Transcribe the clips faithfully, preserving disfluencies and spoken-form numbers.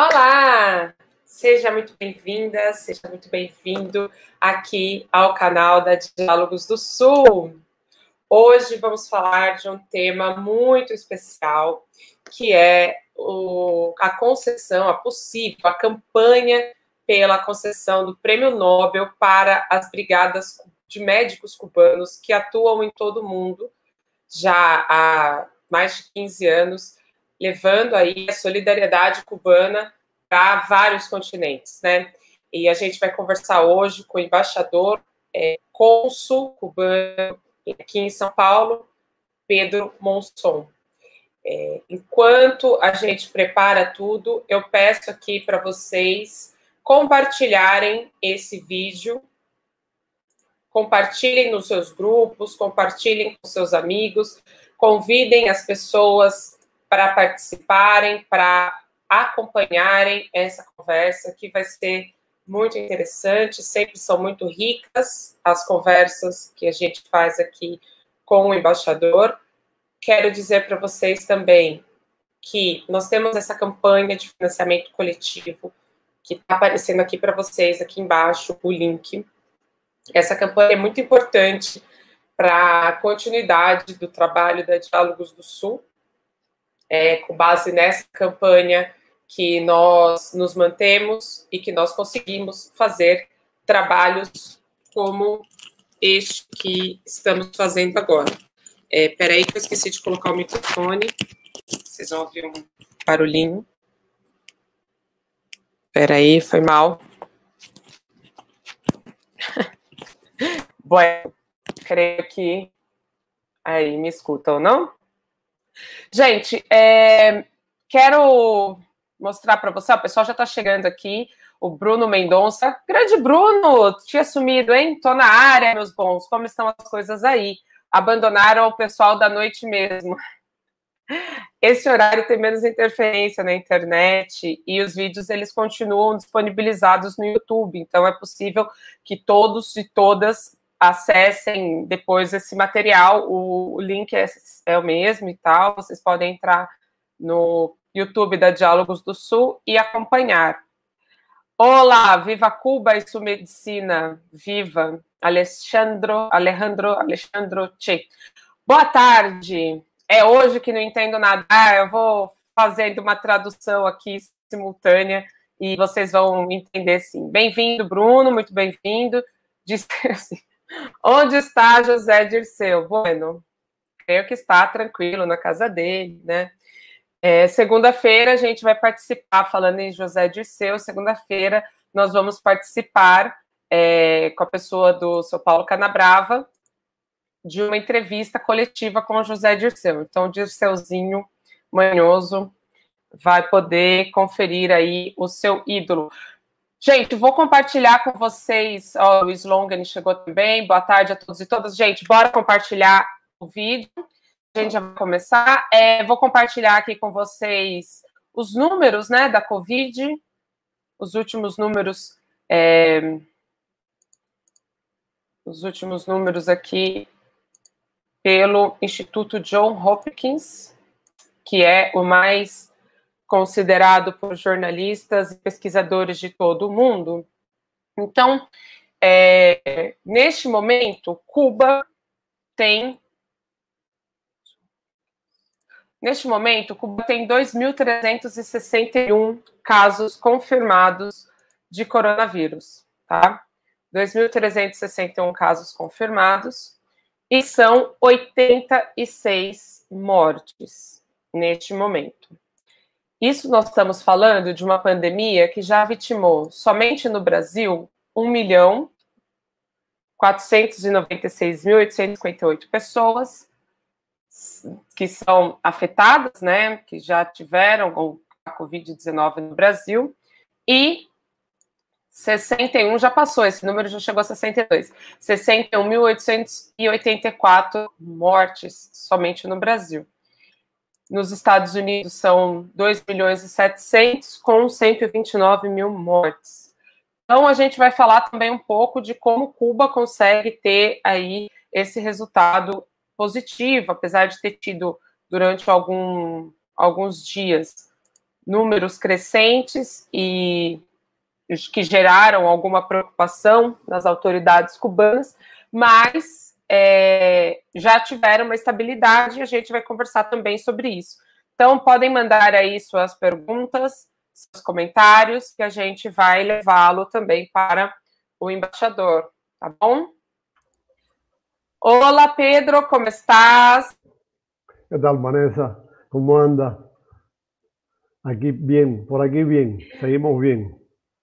Olá! Seja muito bem-vinda, seja muito bem-vindo aqui ao canal da Diálogos do Sul. Hoje vamos falar de um tema muito especial, que é o, a concessão, a possível, a campanha pela concessão do Prêmio Nobel para as brigadas de médicos cubanos que atuam em todo o mundo já há mais de quinze anos, levando aí a solidariedade cubana para vários continentes, né? E a gente vai conversar hoje com o embaixador, é, cônsul cubano aqui em São Paulo, Pedro Monson. É, enquanto a gente prepara tudo, eu peço aqui para vocês compartilharem esse vídeo, compartilhem nos seus grupos, compartilhem com seus amigos, convidem as pessoas para participarem, para acompanharem essa conversa, que vai ser muito interessante, sempre são muito ricas as conversas que a gente faz aqui com o embaixador. Quero dizer para vocês também que nós temos essa campanha de financiamento coletivo, que está aparecendo aqui para vocês, aqui embaixo, o link. Essa campanha é muito importante para a continuidade do trabalho da Diálogos do Sul. É com base nessa campanha que nós nos mantemos e que nós conseguimos fazer trabalhos como este que estamos fazendo agora. É, peraí que eu esqueci de colocar o microfone. Vocês vão ouvir um barulhinho. Peraí, foi mal. Bom, creio que aí me escutam, não? Gente, é, quero mostrar para você, ó, o pessoal já está chegando aqui, o Bruno Mendonça. Grande Bruno, tinha sumido, hein? Tô na área, meus bons, como estão as coisas aí? Abandonaram o pessoal da noite mesmo. Esse horário tem menos interferência na internet e os vídeos, eles continuam disponibilizados no YouTube, então é possível que todos e todas acessem depois esse material, o, o link é, é o mesmo e tal, vocês podem entrar no YouTube da Diálogos do Sul e acompanhar. Olá, viva Cuba e sua medicina, viva Alexandro, Alejandro, Alexandro Che. Boa tarde, é hoje que não entendo nada, ah, eu vou fazendo uma tradução aqui simultânea e vocês vão entender sim. Bem-vindo, Bruno, muito bem-vindo. Disse assim, onde está José Dirceu? Bueno, creio que está tranquilo na casa dele, né? É, segunda-feira a gente vai participar, falando em José Dirceu, segunda-feira nós vamos participar é, com a pessoa do seu Paulo Canabrava de uma entrevista coletiva com o José Dirceu. Então, o Dirceuzinho manhoso vai poder conferir aí o seu ídolo. Gente, vou compartilhar com vocês, ó, o Luiz Longan chegou também, boa tarde a todos e todas. Gente, bora compartilhar o vídeo, a gente já vai começar. É, vou compartilhar aqui com vocês os números, né, da Covid, os últimos números, é, os últimos números aqui pelo Instituto John Hopkins, que é o mais considerado por jornalistas e pesquisadores de todo o mundo. Então, é, neste momento, Cuba tem... Neste momento, Cuba tem dois mil trezentos e sessenta e um casos confirmados de coronavírus, tá? dois mil trezentos e sessenta e um casos confirmados e são oitenta e seis mortes neste momento. Isso nós estamos falando de uma pandemia que já vitimou, somente no Brasil, um milhão quatrocentos e noventa e seis mil oitocentos e cinquenta e oito pessoas que são afetadas, né, que já tiveram a covid dezenove no Brasil, e sessenta e um já passou, esse número já chegou a sessenta e dois, sessenta e um mil oitocentos e oitenta e quatro mortes somente no Brasil. Nos Estados Unidos são dois milhões e setecentos, com cento e vinte e nove mil mortes. Então, a gente vai falar também um pouco de como Cuba consegue ter aí esse resultado positivo, apesar de ter tido, durante algum, alguns dias, números crescentes e que geraram alguma preocupação nas autoridades cubanas, mas é, já tiveram uma estabilidade e a gente vai conversar também sobre isso. Então, podem mandar aí suas perguntas, seus comentários, que a gente vai levá-lo também para o embaixador, tá bom? Olá, Pedro, como estás? ¿Qué tal, Vanessa? ¿Cómo anda? Aquí bien, por aquí bien, seguimos bien.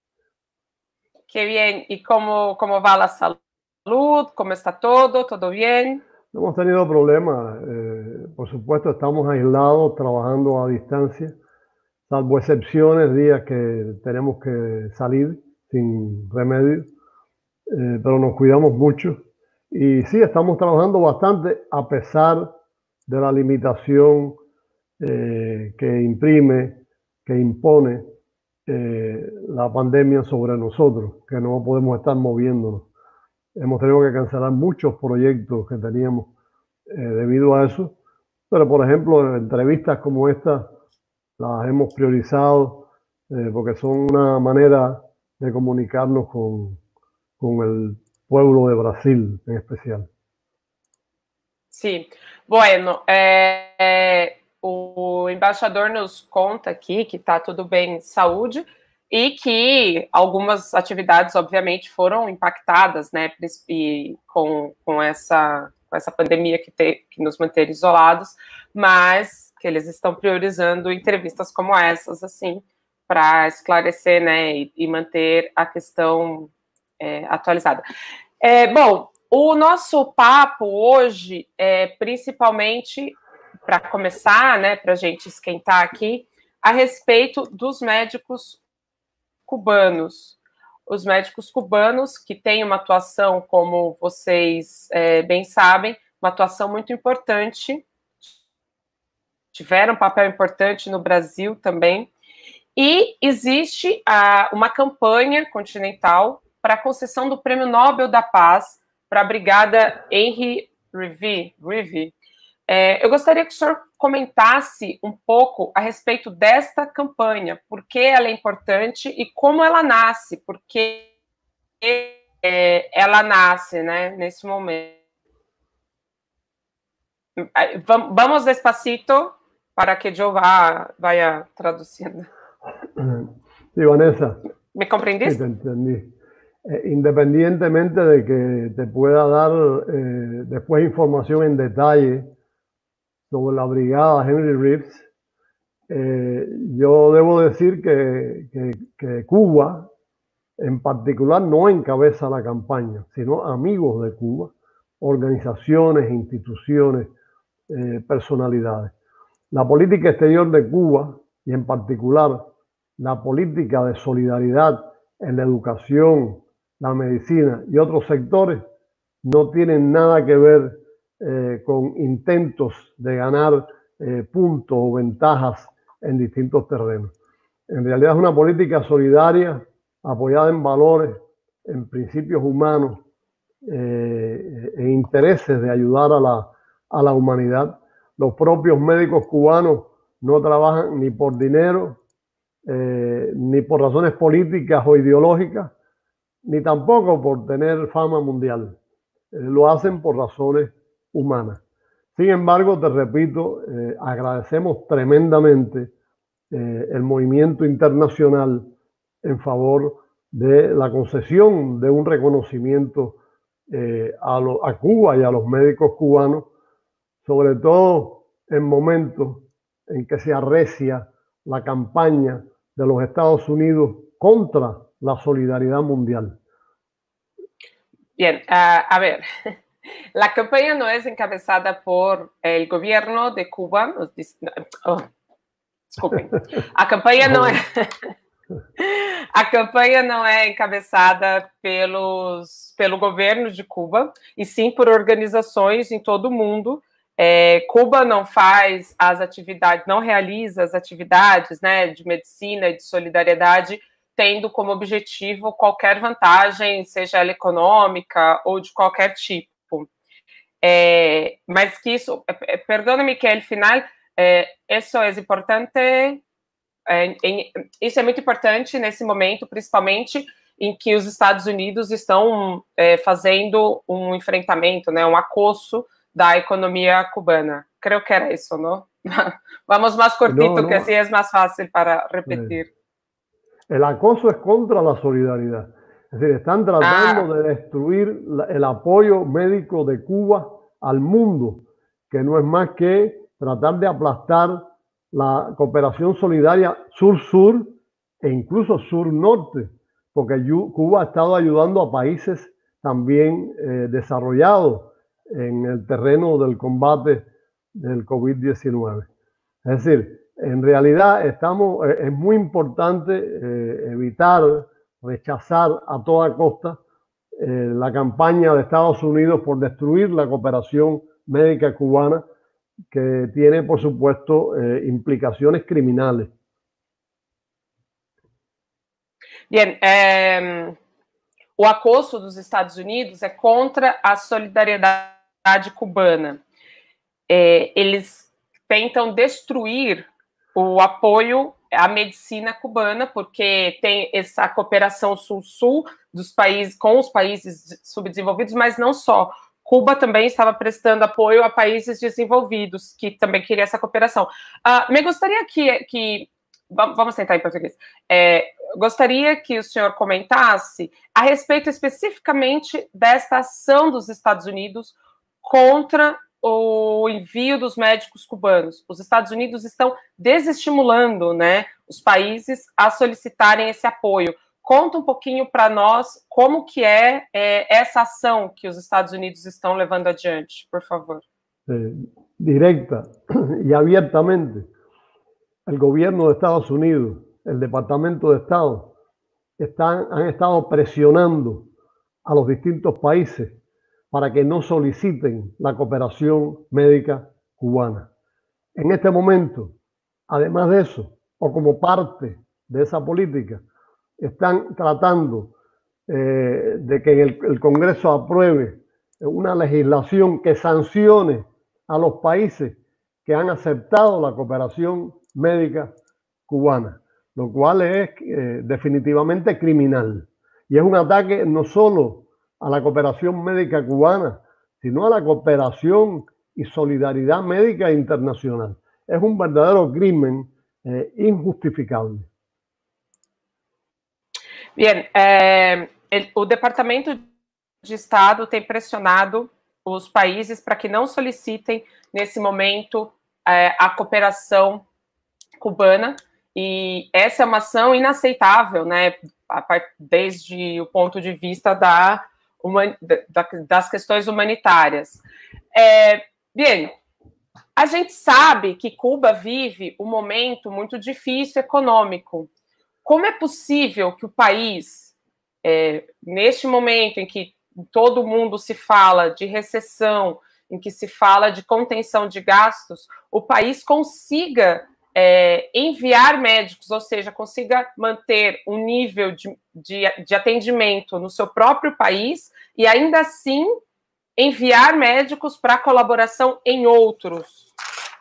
Qué bien. ¿Y cómo, cómo va la salud? ¿Cómo está todo? ¿Todo bien? No hemos tenido problemas, eh, por supuesto estamos aislados, trabajando a distancia, salvo excepciones, días que tenemos que salir sin remedio, eh, pero nos cuidamos mucho. Y sí, estamos trabajando bastante a pesar de la limitación eh, que imprime, que impone eh, la pandemia sobre nosotros, que no podemos estar moviéndonos. Hemos tenido que cancelar muchos proyectos que teníamos eh, debido a eso, pero por ejemplo, entrevistas como esta las hemos priorizado eh, porque son una manera de comunicarnos con, con el pueblo de Brasil en especial. Sim. Bueno, é, é, o embaixador nos conta aqui que está tudo bem em saúde e que algumas atividades, obviamente, foram impactadas, né, e com, com, essa, com essa pandemia que, te, que nos mantém isolados, mas que eles estão priorizando entrevistas como essas, assim, para esclarecer, né, e, e manter a questão é, atualizada. É, bom, o nosso papo hoje é principalmente, para começar, né, para a gente esquentar aqui, a respeito dos médicos cubanos. Os médicos cubanos que têm uma atuação, como vocês é, bem sabem, uma atuação muito importante, tiveram um papel importante no Brasil também, e existe a, uma campanha continental para a concessão do Prêmio Nobel da Paz para a Brigada Henry Revy. É, eu gostaria que o senhor comentasse um pouco a respeito desta campanha, por que ela é importante e como ela nasce, porque é, ela nasce, né, nesse momento. Vamos despacito para que eu vá, vaya traduzindo. Sí, Vanessa. ¿Me comprendiste? Sí, te entendí. Eh, independientemente de que te pueda dar eh, después información en detalle sobre la brigada Henry Reeves, eh, yo debo decir que, que, que Cuba en particular no encabeza la campaña, sino amigos de Cuba, organizaciones, instituciones, eh, personalidades. La política exterior de Cuba, y en particular la política de solidaridad en la educación, la medicina y otros sectores, no tienen nada que ver eh, con intentos de ganar eh, puntos o ventajas en distintos terrenos. En realidad es una política solidaria, apoyada en valores, en principios humanos eh, e intereses de ayudar a la, a la humanidad. Los propios médicos cubanos no trabajan ni por dinero, eh, ni por razones políticas o ideológicas, ni tampoco por tener fama mundial. Eh, lo hacen por razones humanas. Sin embargo, te repito, eh, agradecemos tremendamente eh, el movimiento internacional en favor de la concesión de un reconocimiento eh, a, lo, a Cuba y a los médicos cubanos, sobre todo en momentos en que se arrecia la campaña de los Estados Unidos contra la solidaridad mundial. Bien, uh, a ver, la campaña no es encabezada por el gobierno de Cuba. Oh, desculpem. A campanha não é a campanha não é encabeçada pelos, pelo governo de Cuba, e sim por organizações em todo o mundo. É, Cuba não faz as atividades, não realiza as atividades, né, de medicina e de solidariedade, tendo como objetivo qualquer vantagem, seja ela econômica ou de qualquer tipo. É, mas que isso, perdona-me que al final, eh, eso es importante é, em, isso é muito importante nesse momento, principalmente em que os Estados Unidos estão é, fazendo um enfrentamento, né, um acoso da economía cubana. Creo que era eso, ¿no? Vamos más cortito, no, no. que así es más fácil para repetir. El acoso es contra la solidaridad. Es decir, están tratando ah. de destruir la, el apoyo médico de Cuba al mundo, que no es más que tratar de aplastar la cooperación solidaria sur-sur e incluso sur-norte, porque Cuba ha estado ayudando a países también eh, desarrollados en el terreno del combate del COVID diecinueve. Es decir, en realidad estamos, eh, es muy importante eh, evitar, rechazar a toda costa eh, la campaña de Estados Unidos por destruir la cooperación médica cubana, que tiene, por supuesto, eh, implicaciones criminales. Bien, é, o acoso dos Estados Unidos é contra a solidariedade cubana. É, eles tentam destruir o apoio à medicina cubana, porque tem essa cooperação sul-sul dos países com os países subdesenvolvidos, mas não só. Cuba também estava prestando apoio a países desenvolvidos, que também queria essa cooperação. Uh, me gostaria que, que... Vamos tentar em português. É, gostaria que o senhor comentasse a respeito especificamente desta ação dos Estados Unidos contra o envio dos médicos cubanos. Os Estados Unidos estão desestimulando, né, os países a solicitarem esse apoio. Conta um pouquinho para nós como que é, é essa ação que os Estados Unidos estão levando adiante, por favor. Eh, directa y abiertamente. El gobierno de Estados Unidos, el Departamento de Estado, están, han estado presionando a los distintos países para que no soliciten la cooperación médica cubana. En este momento, además de eso, o como parte de esa política, están tratando eh, de que el, el Congreso apruebe una legislación que sancione a los países que han aceptado la cooperación médica cubana, lo cual es eh, definitivamente criminal. Y es un ataque no solo a la cooperación médica cubana, sino a la cooperación y solidaridad médica internacional. Es un verdadero crimen eh, injustificable. Bien, é, ele, o Departamento de Estado tem pressionado os países para que não solicitem, nesse momento, é, a cooperação cubana, e essa é uma ação inaceitável, né, desde o ponto de vista da, da, das questões humanitárias. É, bem, a gente sabe que Cuba vive um momento muito difícil econômico. Como é possível que o país, é, neste momento em que todo mundo se fala de recessão, em que se fala de contenção de gastos, o país consiga é, enviar médicos, ou seja, consiga manter um nível de, de, de atendimento no seu próprio país e ainda assim enviar médicos para colaboração em outros?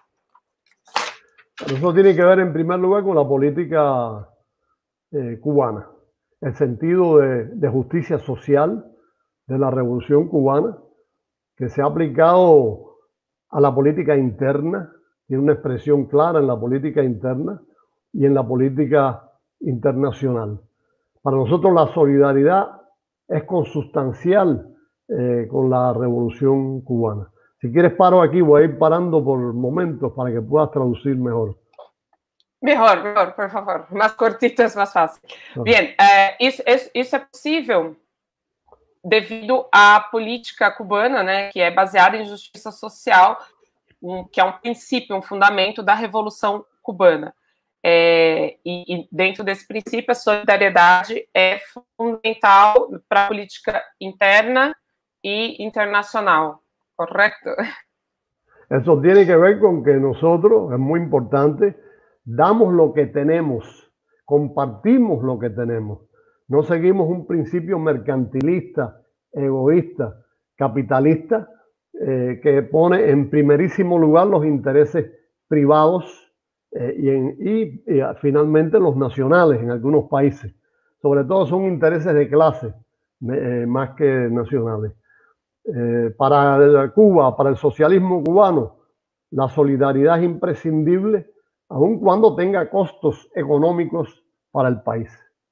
Eso tiene que ver, en primer lugar, con la política Eh, cubana, el sentido de, de justicia social de la revolución cubana, que se ha aplicado a la política interna, tiene una expresión clara en la política interna y en la política internacional. Para nosotros la solidaridad es consustancial eh, con la revolución cubana. Si quieres paro aquí, voy a ir parando por momentos para que puedas traducir mejor. Mejor, mejor, por favor. Más cortito es más fácil. Bien, eh, isso, isso é possível devido à política cubana, né, que é baseada em justiça social, um, que é um princípio, um fundamento da Revolução Cubana. É, e, e dentro desse princípio, a solidariedade é fundamental para a política interna e internacional, correto? Eso tiene que ver con que nosotros, es muy importante, damos lo que tenemos, compartimos lo que tenemos. No seguimos un principio mercantilista, egoísta, capitalista, eh, que pone en primerísimo lugar los intereses privados eh, y, en, y, y finalmente los nacionales en algunos países. Sobre todo son intereses de clase, eh, más que nacionales. Eh, para Cuba, para el socialismo cubano, la solidaridad es imprescindible, aun cuando tenga costos económicos para el país.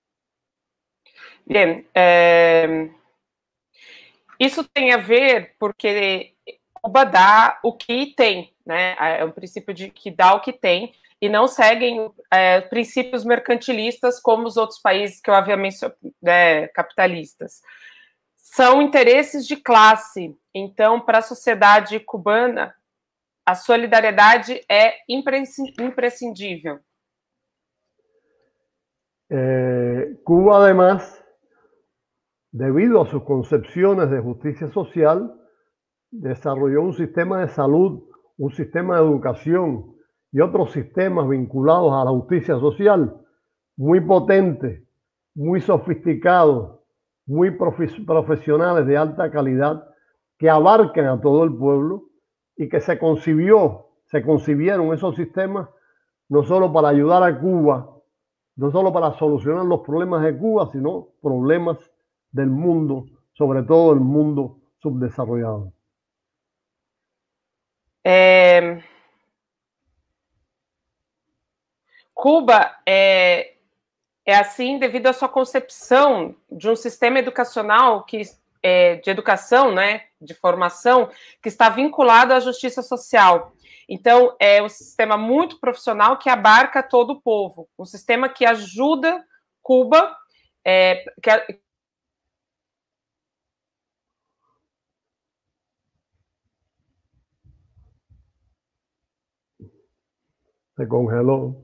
Bem, é... isso tem a ver porque Cuba dá o que tem, né? É um princípio de que dá o que tem e não seguem é, princípios mercantilistas como os outros países que eu havia mencionado, né, capitalistas. São interesses de classe. Então, para a sociedade cubana, a solidariedade é imprescindível. Eh, Cuba, además, debido a sus concepciones de justicia social, desarrolló un sistema de salud, un sistema de educación y otros sistemas vinculados a la justicia social muy potentes, muy sofisticados, muy profesionales de alta calidad, que abarcan a todo el pueblo y que se concibió, se concibieron esos sistemas no solo para ayudar a Cuba, no solo para solucionar los problemas de Cuba, sino problemas del mundo, sobre todo el mundo subdesarrollado. É... Cuba é, é assim devido à sua concepção de um sistema educacional que é, de educação, né, de formação, que está vinculado à justiça social. Então, é um sistema muito profissional que abarca todo o povo, um sistema que ajuda Cuba, é, que, Se congeló.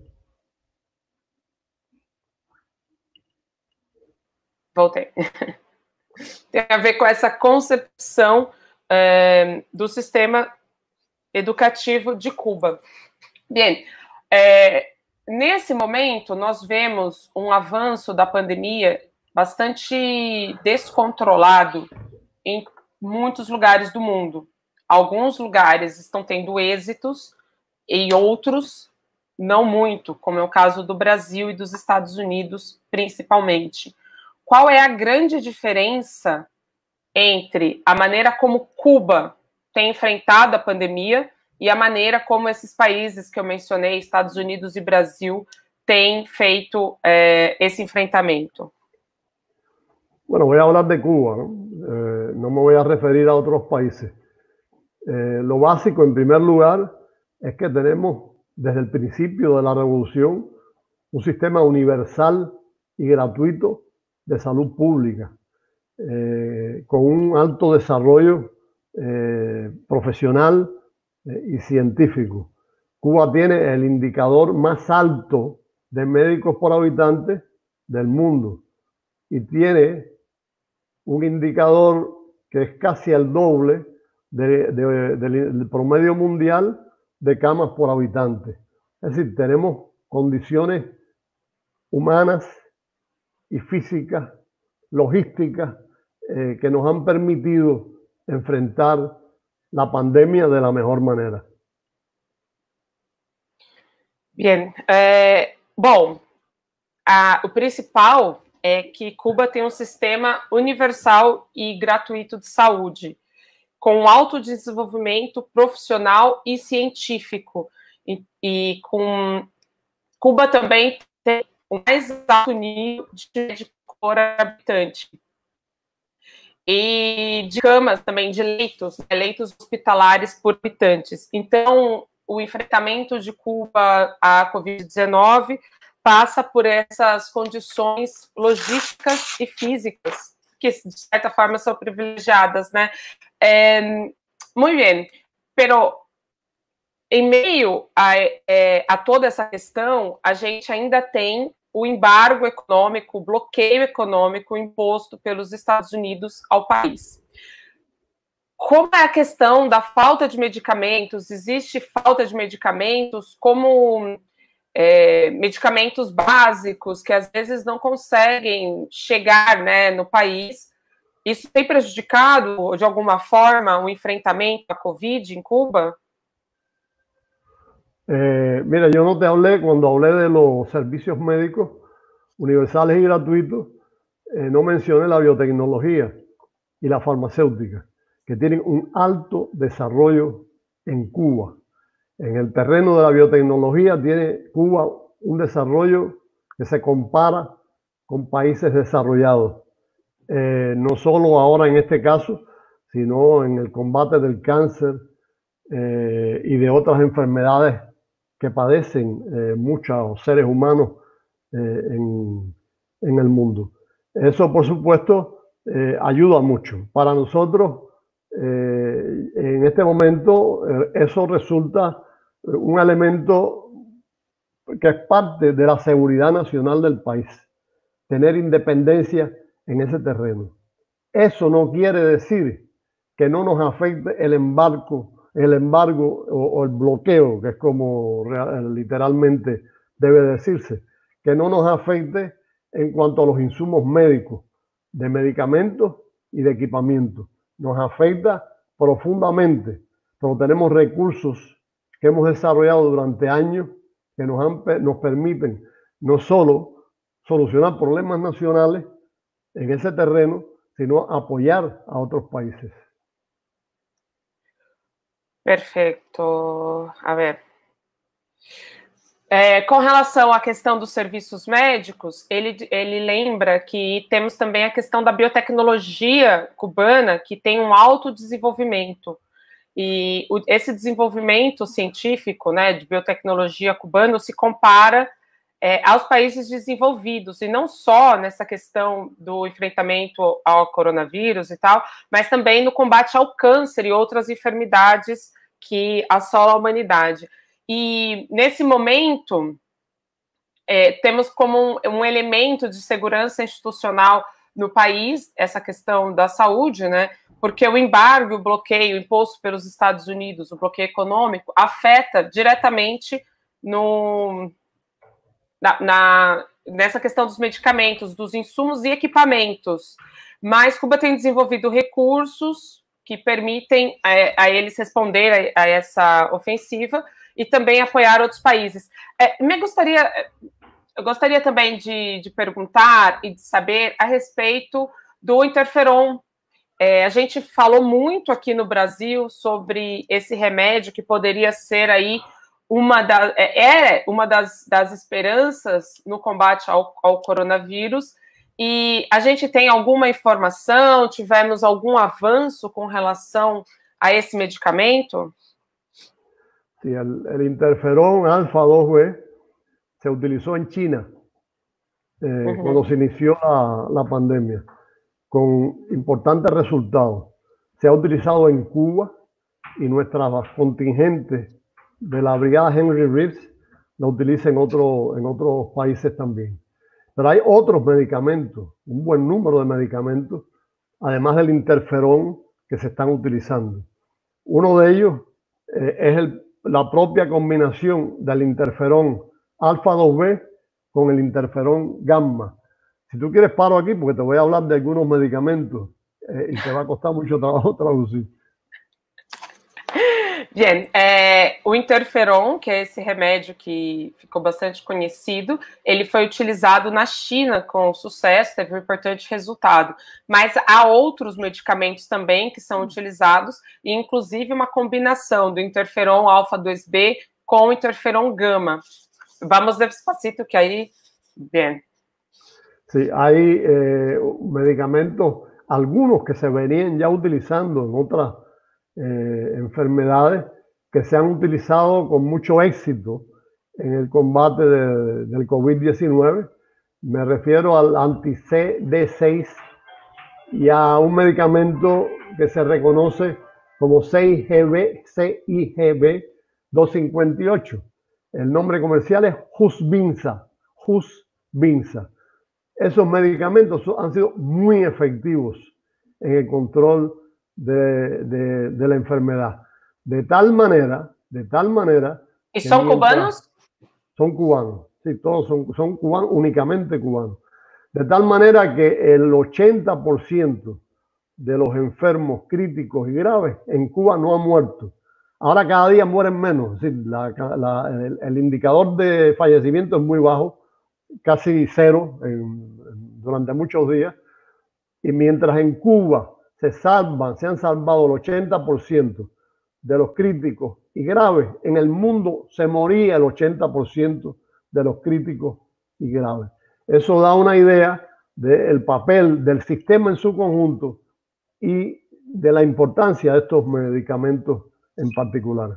Voltei. Tem a ver com essa concepção é, do sistema educativo de Cuba. Bem, é, nesse momento, nós vemos um avanço da pandemia bastante descontrolado em muitos lugares do mundo. Alguns lugares estão tendo êxitos e outros não muito, como é o caso do Brasil e dos Estados Unidos, principalmente. Qual é a grande diferença entre a maneira como Cuba tem enfrentado a pandemia e a maneira como esses países que eu mencionei, Estados Unidos e Brasil, têm feito eh, esse enfrentamento? Bueno, voy a hablar de Cuba, ¿no? Eh, no me voy a referir a otros países. Eh, lo básico, en primer lugar, es que tenemos desde el principio de la revolución un sistema universal y gratuito de salud pública, eh, con un alto desarrollo eh, profesional eh, y científico. Cuba tiene el indicador más alto de médicos por habitante del mundo y tiene un indicador que es casi el doble de, de, de, del promedio mundial de camas por habitante. Es decir, tenemos condiciones humanas y físicas, logísticas, eh, que nos han permitido enfrentar la pandemia de la mejor manera. Bien, é, bom, a, o principal é que Cuba tem um sistema universal e gratuito de saúde, com alto desenvolvimento profissional e científico, e, e com Cuba também tem o mais alto nível de médico por habitante. E de camas também, de leitos, né, leitos hospitalares por habitantes. Então, o enfrentamento de Cuba à covid dezenove passa por essas condições logísticas e físicas, que de certa forma são privilegiadas, né? É, muito bem, pero em meio a, é, a toda essa questão, a gente ainda tem o embargo econômico, o bloqueio econômico imposto pelos Estados Unidos ao país. Como é a questão da falta de medicamentos? Existe falta de medicamentos como é, medicamentos básicos que às vezes não conseguem chegar, né, no país. Isso tem prejudicado, de alguma forma, o enfrentamento à Covid em Cuba? Eh, mira, yo no te hablé, cuando hablé de los servicios médicos universales y gratuitos, eh, no mencioné la biotecnología y la farmacéutica, que tienen un alto desarrollo en Cuba. En el terreno de la biotecnología tiene Cuba un desarrollo que se compara con países desarrollados. Eh, no solo ahora en este caso, sino en el combate del cáncer eh, y de otras enfermedades que padecen eh, muchos seres humanos eh, en, en el mundo. Eso, por supuesto, eh, ayuda mucho. Para nosotros, eh, en este momento, eh, eso resulta un elemento que es parte de la seguridad nacional del país, tener independencia en ese terreno. Eso no quiere decir que no nos afecte el embargo, el embargo o, o el bloqueo, que es como real, literalmente debe decirse, que no nos afecte en cuanto a los insumos médicos, de medicamentos y de equipamiento. Nos afecta profundamente, pero tenemos recursos que hemos desarrollado durante años que nos, han, nos permiten no solo solucionar problemas nacionales en ese terreno, sino apoyar a outros países. Perfeito. A ver. É, com relação à questão dos serviços médicos, ele, ele lembra que temos também a questão da biotecnologia cubana, que tem um alto desenvolvimento. E o, esse desenvolvimento científico, né, de biotecnologia cubano se compara é, aos países desenvolvidos, e não só nessa questão do enfrentamento ao coronavírus e tal, mas também no combate ao câncer e outras enfermidades que assolam a humanidade. E, nesse momento, é, temos como um, um elemento de segurança institucional no país essa questão da saúde, né? Porque o embargo, o bloqueio imposto pelos Estados Unidos, o bloqueio econômico, afeta diretamente no, na, na, nessa questão dos medicamentos, dos insumos e equipamentos. Mas Cuba tem desenvolvido recursos que permitem é, a eles responder a, a essa ofensiva e também apoiar outros países. É, me gostaria, eu gostaria também de, de perguntar e de saber a respeito do interferon. É, a gente falou muito aqui no Brasil sobre esse remédio que poderia ser aí uma da, é uma das, das esperanças no combate ao, ao coronavírus. E a gente tem alguma informação, tivemos algum avanço com relação a esse medicamento? Sí, el, el interferón alfa dos B se utilizó en China eh, uh-huh. cuando se inició la, la pandemia, con importantes resultados. Se ha utilizado en Cuba y nuestras contingentes de la brigada Henry Reeves lo utilizan en, otro, en otros países también. Pero hay otros medicamentos, un buen número de medicamentos, además del interferón, que se están utilizando. Uno de ellos eh, es el la propia combinación del interferón alfa dos B con el interferón gamma. Si tú quieres paro aquí porque te voy a hablar de algunos medicamentos eh, y te va a costar mucho trabajo traducir. Bien, é, o interferon, que é esse remédio que ficou bastante conhecido, ele foi utilizado na China com sucesso, teve um importante resultado. Mas há outros medicamentos também que são utilizados, e inclusive uma combinação do interferon alfa dois B com o interferon gama. Vamos despacito, que aí... Bien. Sí, hay eh, medicamentos, algunos que se venían ya utilizando en otras Eh, enfermedades que se han utilizado con mucho éxito en el combate de, del COVID diecinueve. Me refiero al anti-C D seis y a un medicamento que se reconoce como C I G B, C I G B doscientos cincuenta y ocho. El nombre comercial es Husbinza, Husbinza. Esos medicamentos han sido muy efectivos en el control De, de, de la enfermedad, de tal manera, de tal manera. ¿Y son cubanos? Son cubanos, sí, todos son, son cubanos, únicamente cubanos. De tal manera que el ochenta por ciento de los enfermos críticos y graves en Cuba no han muerto, Ahora cada día mueren menos, es decir, la, la, el, el indicador de fallecimiento es muy bajo, casi cero en, durante muchos días, y mientras en Cuba se salvan, se han salvado el ochenta por ciento de los críticos y graves, en el mundo se moría el ochenta por ciento de los críticos y graves. Eso da una idea del papel del sistema en su conjunto y de la importância de estos medicamentos em particular.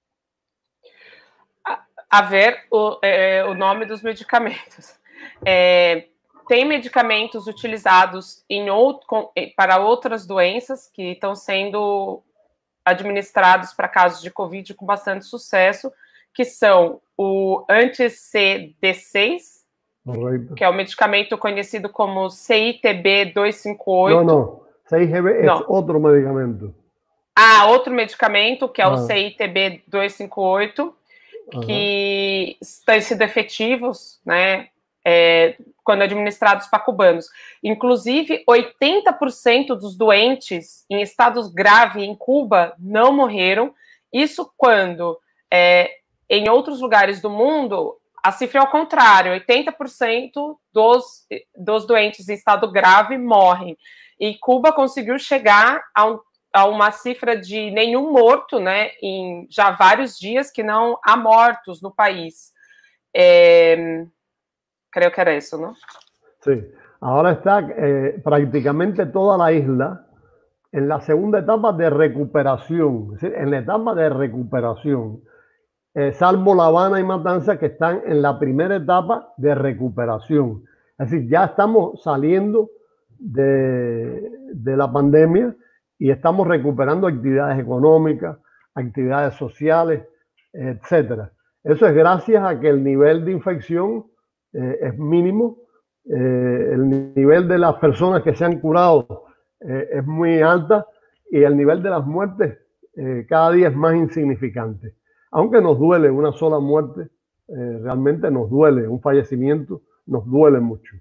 A, a ver o, é, o nome dos medicamentos. É, tem medicamentos utilizados em outro, com, para outras doenças que estão sendo administrados para casos de Covid com bastante sucesso, que são o anti-C D seis, Correto. Que é o medicamento conhecido como C I T B duzentos e cinquenta e oito. Não, não. C I T B é outro medicamento. Ah, outro medicamento, que é ah. o C I T B duzentos e cinquenta e oito, que uhum. têm sido efetivos, né, é, quando administrados para cubanos. Inclusive, oitenta por cento dos doentes em estados graves em Cuba não morreram. Isso quando, é, em outros lugares do mundo, a cifra é ao contrário, oitenta por cento dos, dos doentes em estado grave morrem. E Cuba conseguiu chegar a um a uma cifra de nenhum morto, né, em já vários dias que não há mortos no país. É, creio que era isso, não? Sí. Ahora está eh, prácticamente toda la isla en la segunda etapa de recuperación, es decir, en la etapa de recuperación, eh, salvo La Habana y Matanzas que están en la primera etapa de recuperación. Es decir, ya estamos saliendo de, de la pandemia y estamos recuperando actividades económicas, actividades sociales, etcétera. Eso es gracias a que el nivel de infección eh, es mínimo, eh, el nivel de las personas que se han curado eh, es muy alta y el nivel de las muertes eh, cada día es más insignificante. Aunque nos duele una sola muerte, eh, realmente nos duele, un fallecimiento nos duele mucho.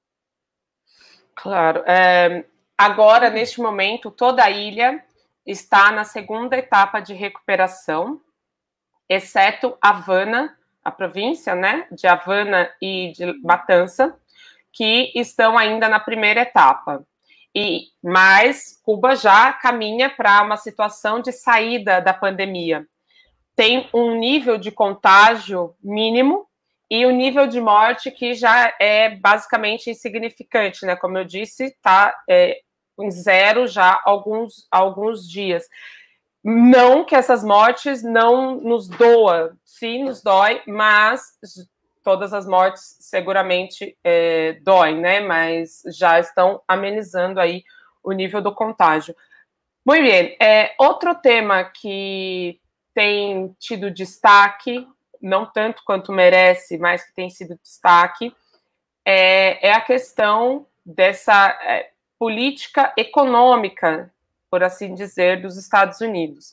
Claro. É... Agora, neste momento, toda a ilha está na segunda etapa de recuperação, exceto Havana, a província, né, de Havana e de Matanza, que estão ainda na primeira etapa. E, mas Cuba já caminha para uma situação de saída da pandemia. Tem um nível de contágio mínimo e o nível de morte que já é basicamente insignificante, né? Como eu disse, está é, em zero já há alguns, alguns dias. Não que essas mortes não nos doa, sim, nos dói, mas todas as mortes seguramente é, doem, né? Mas já estão amenizando aí o nível do contágio. Muito bem, é, outro tema que tem tido destaque, não tanto quanto merece, mas que tem sido destaque, é, é a questão dessa é, política econômica, por assim dizer, dos Estados Unidos.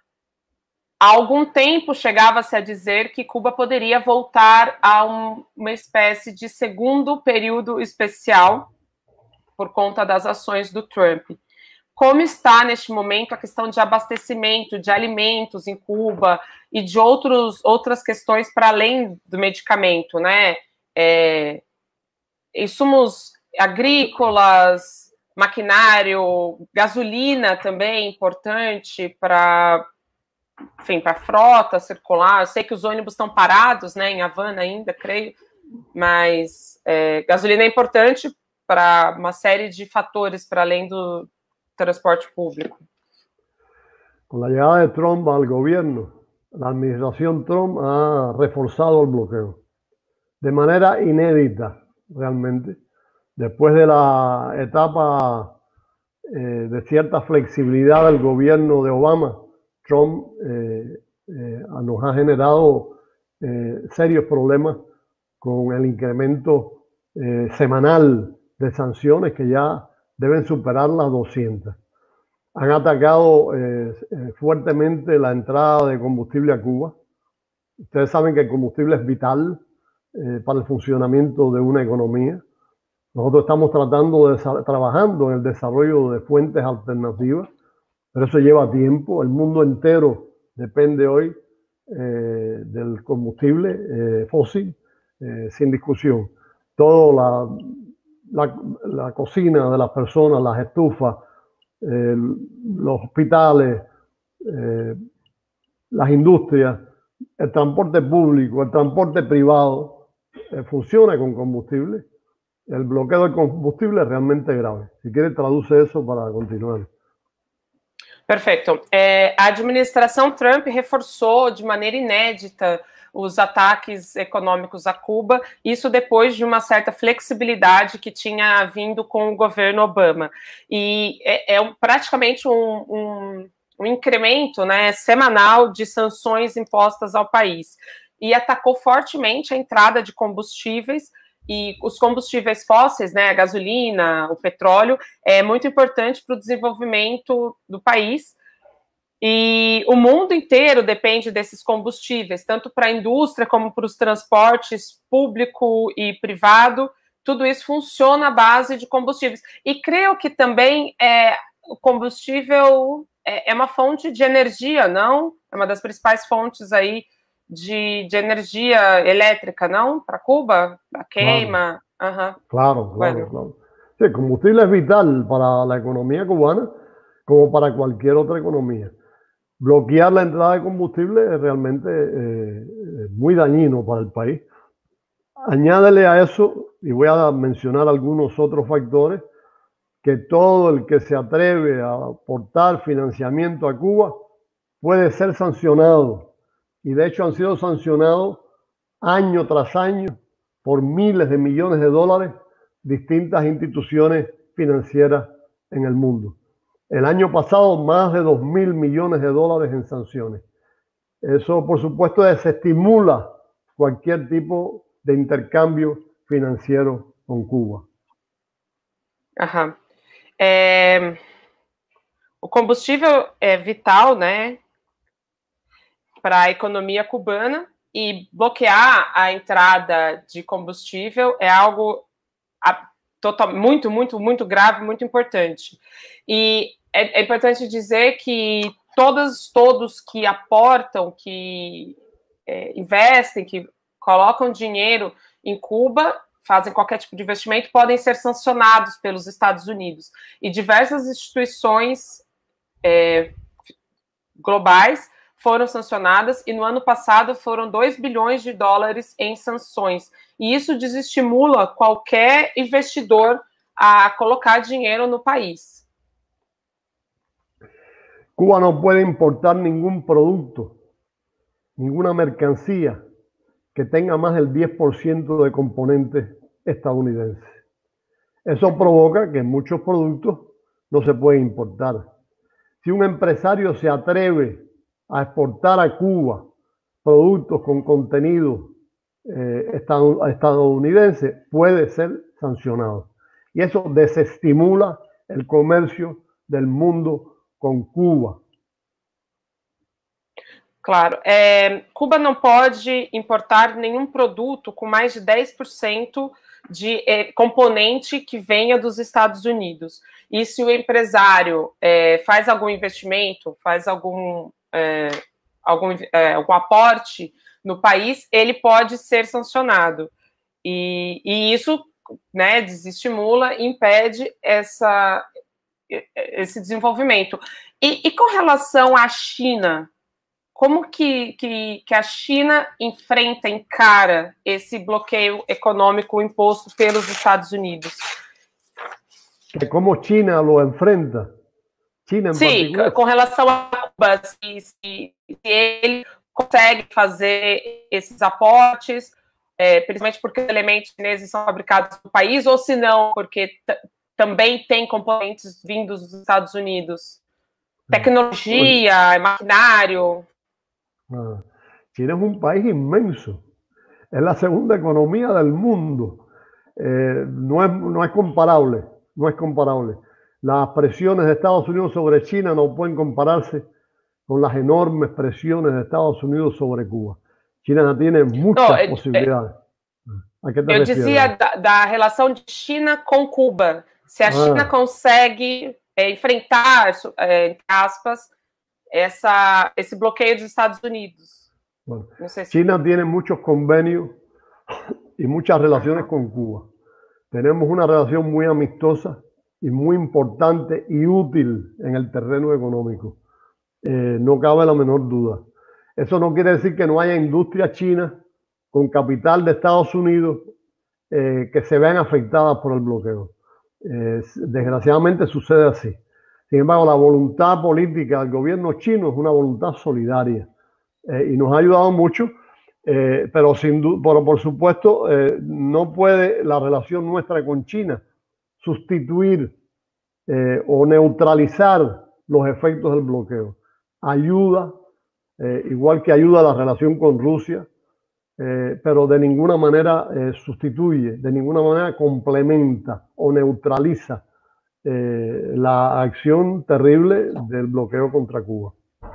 Há algum tempo chegava-se a dizer que Cuba poderia voltar a um, uma espécie de segundo período especial por conta das ações do Trump. Como está, neste momento, a questão de abastecimento de alimentos em Cuba e de outros, outras questões para além do medicamento, né? É, insumos agrícolas, maquinário, gasolina também importante para, enfim, para a frota circular. Eu sei que os ônibus estão parados, né, em Havana ainda, creio, mas é, gasolina é importante para uma série de fatores para além do transporte público. Con la llegada de Trump al gobierno, la administración Trump ha reforzado el bloqueo de manera inédita, realmente. Después de la etapa eh, de cierta flexibilidad del gobierno de Obama, Trump eh, eh, nos ha generado eh, serios problemas con el incremento eh, semanal de sanciones que ya deben superar las doscientas. Han atacado eh, fuertemente la entrada de combustible a Cuba. Ustedes saben que el combustible es vital eh, para el funcionamiento de una economía. Nosotros estamos tratando de trabajando en el desarrollo de fuentes alternativas, pero eso lleva tiempo. El mundo entero depende hoy eh, del combustible eh, fósil, eh, sin discusión. Todo la, la, la cocina de las personas, las estufas, eh, los hospitales, eh, las industrias, el transporte público, el transporte privado, eh, funciona con combustible. El bloqueo del combustible es realmente grave. Si quiere, traduce eso para continuar. Perfeito. É, a administração Trump reforçou de maneira inédita os ataques econômicos a Cuba, isso depois de uma certa flexibilidade que tinha vindo com o governo Obama. E é, é praticamente um, um, um incremento, né, semanal de sanções impostas ao país. E atacou fortemente a entrada de combustíveis, e os combustíveis fósseis, né, a gasolina, o petróleo, é muito importante para o desenvolvimento do país. E o mundo inteiro depende desses combustíveis, tanto para a indústria como para os transportes público e privado. Tudo isso funciona à base de combustíveis. E creio que também é, o combustível é, é uma fonte de energia, não? É uma das principais fontes aí de, de energia elétrica, ¿no? Para Cuba, la queima. Claro, Ajá. claro, claro, Bueno. claro. Sí, el combustible es vital para la economía cubana como para cualquier otra economía. Bloquear la entrada de combustible es realmente eh, muy dañino para el país. Añádele a eso, y voy a mencionar algunos otros factores, que todo el que se atreve a aportar financiamiento a Cuba puede ser sancionado. Y de hecho han sido sancionados año tras año por miles de millones de dólares distintas instituciones financieras en el mundo. El año pasado más de dos mil millones de dólares en sanciones. Eso por supuesto desestimula cualquier tipo de intercambio financiero con Cuba. Aham. É, o combustível é vital, né, para a economia cubana, e bloquear a entrada de combustível é algo a, total, muito, muito, muito grave, muito importante. E é, é importante dizer que todos, todos que aportam, que é, investem, que colocam dinheiro em Cuba, fazem qualquer tipo de investimento, podem ser sancionados pelos Estados Unidos. E diversas instituições é, globais foram sancionadas, e no ano passado foram dois bilhões de dólares em sanções. E isso desestimula qualquer investidor a colocar dinheiro no país. Cuba no puede importar ningún producto, ninguna mercancía que tenga más del diez por ciento de componentes estadounidenses. Eso provoca que muchos productos no se pueden importar. Si un empresario se atreve a exportar a Cuba productos con contenido eh, estadounidense, puede ser sancionado. Y eso desestimula el comercio del mundo con Cuba. Claro. É, Cuba não pode importar nenhum produto com mais de dez por cento de é, componente que venha dos Estados Unidos. E se o empresário é, faz algum investimento, faz algum, é, algum, é, algum aporte no país, ele pode ser sancionado. E, e isso, né, desestimula, impede essa, esse desenvolvimento. E, e com relação à China, como que, que, que a China enfrenta, encara esse bloqueio econômico imposto pelos Estados Unidos? Como China lo enfrenta? China em Sim, particular? Com relação a Cuba, se, se, se ele consegue fazer esses aportes, é, principalmente porque os elementos chineses são fabricados no país, ou se não, porque também tem componentes vindos dos Estados Unidos? Tecnologia, maquinário... Ah, China es un país inmenso, es la segunda economía del mundo, eh, no, es, no es comparable, no es comparable. Las presiones de Estados Unidos sobre China no pueden compararse con las enormes presiones de Estados Unidos sobre Cuba. China tiene muchas no, posibilidades. ¿A qué te Eu refieres? Dizia da, da relação de China com Cuba. Se a ah. China consegue é, enfrentar, é, entre aspas, essa, esse bloqueio dos Estados Unidos? Bueno, no sé si... China tiene muchos convenios y muchas relaciones con Cuba. Tenemos una relación muy amistosa y muy importante y útil en el terreno económico. Eh, no cabe la menor duda. Eso no quiere decir que no haya industria china con capital de Estados Unidos eh, que se vean afectadas por el bloqueo. Eh, desgraciadamente sucede así. Sin embargo, la voluntad política del gobierno chino es una voluntad solidaria eh, y nos ha ayudado mucho, eh, pero, sin pero por supuesto eh, no puede la relación nuestra con China sustituir eh, o neutralizar los efectos del bloqueo. Ayuda, eh, igual que ayuda a la relación con Rusia, eh, pero de ninguna manera eh, sustituye, de ninguna manera complementa o neutraliza eh, la acción terrible del bloqueo contra Cuba.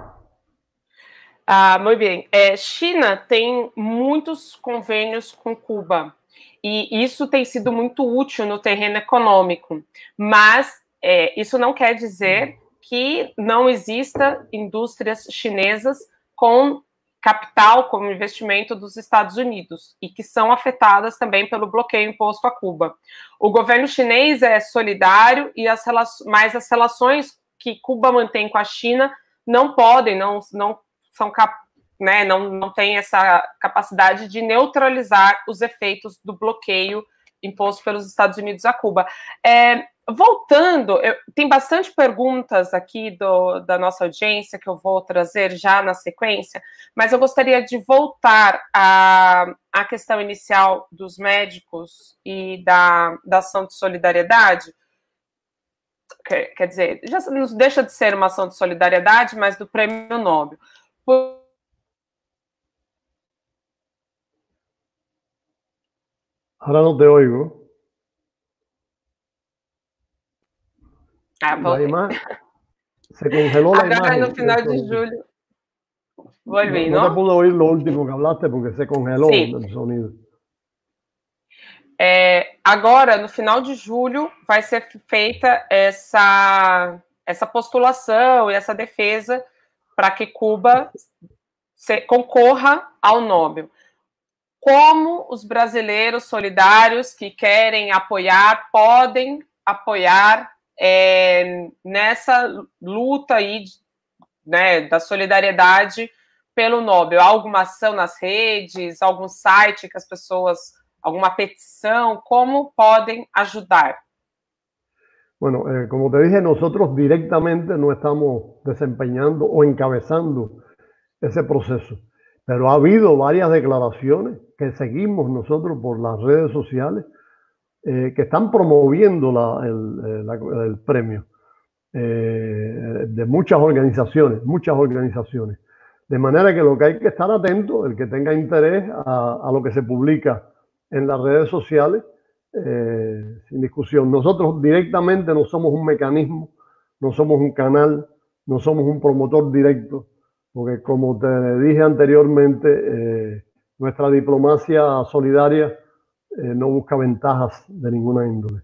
Ah, muito bem. É, China tem muitos convênios com Cuba e isso tem sido muito útil no terreno econômico, mas é, isso não quer dizer que não exista indústrias chinesas com capital, como investimento dos Estados Unidos e que são afetadas também pelo bloqueio imposto a Cuba. O governo chinês é solidário, e as relações, mas as relações que Cuba mantém com a China não podem, não, não são cap, né, não, não tem essa capacidade de neutralizar os efeitos do bloqueio imposto pelos Estados Unidos a Cuba. É, voltando, eu, tem bastante perguntas aqui do, da nossa audiência que eu vou trazer já na sequência, mas eu gostaria de voltar à, à questão inicial dos médicos e da, da ação de solidariedade. Quer, quer dizer, já não deixa de ser uma ação de solidariedade, mas do Prêmio Nobel. Por... Ahora no te oigo. Ah, la imagen, se congeló la Agora, imagen. no final de julho, volví, no, ¿no? no te pude oír lo último que hablaste porque se congeló sí. el sonido. É, agora, no final de julho, vai ser feita essa, essa postulação e essa defesa para que Cuba se, concorra ao Nobel. Como os brasileiros solidários que querem apoiar podem apoiar é, nessa luta aí, né, da solidariedade pelo Nobel? Há alguma ação nas redes, algum site que as pessoas, alguma petição, como podem ayudar? Bueno, eh, como te dije, nosotros directamente no estamos desempeñando o encabezando ese proceso, pero ha habido varias declaraciones que seguimos nosotros por las redes sociales eh, que están promoviendo la, el, la, el premio eh, de muchas organizaciones, muchas organizaciones. De manera que lo que hay que estar atento, el que tenga interés a, a lo que se publica en las redes sociales, eh, sin discusión. Nosotros directamente no somos un mecanismo, no somos un canal, no somos un promotor directo, porque como te dije anteriormente, eh, nuestra diplomacia solidaria eh, no busca ventajas de ninguna índole.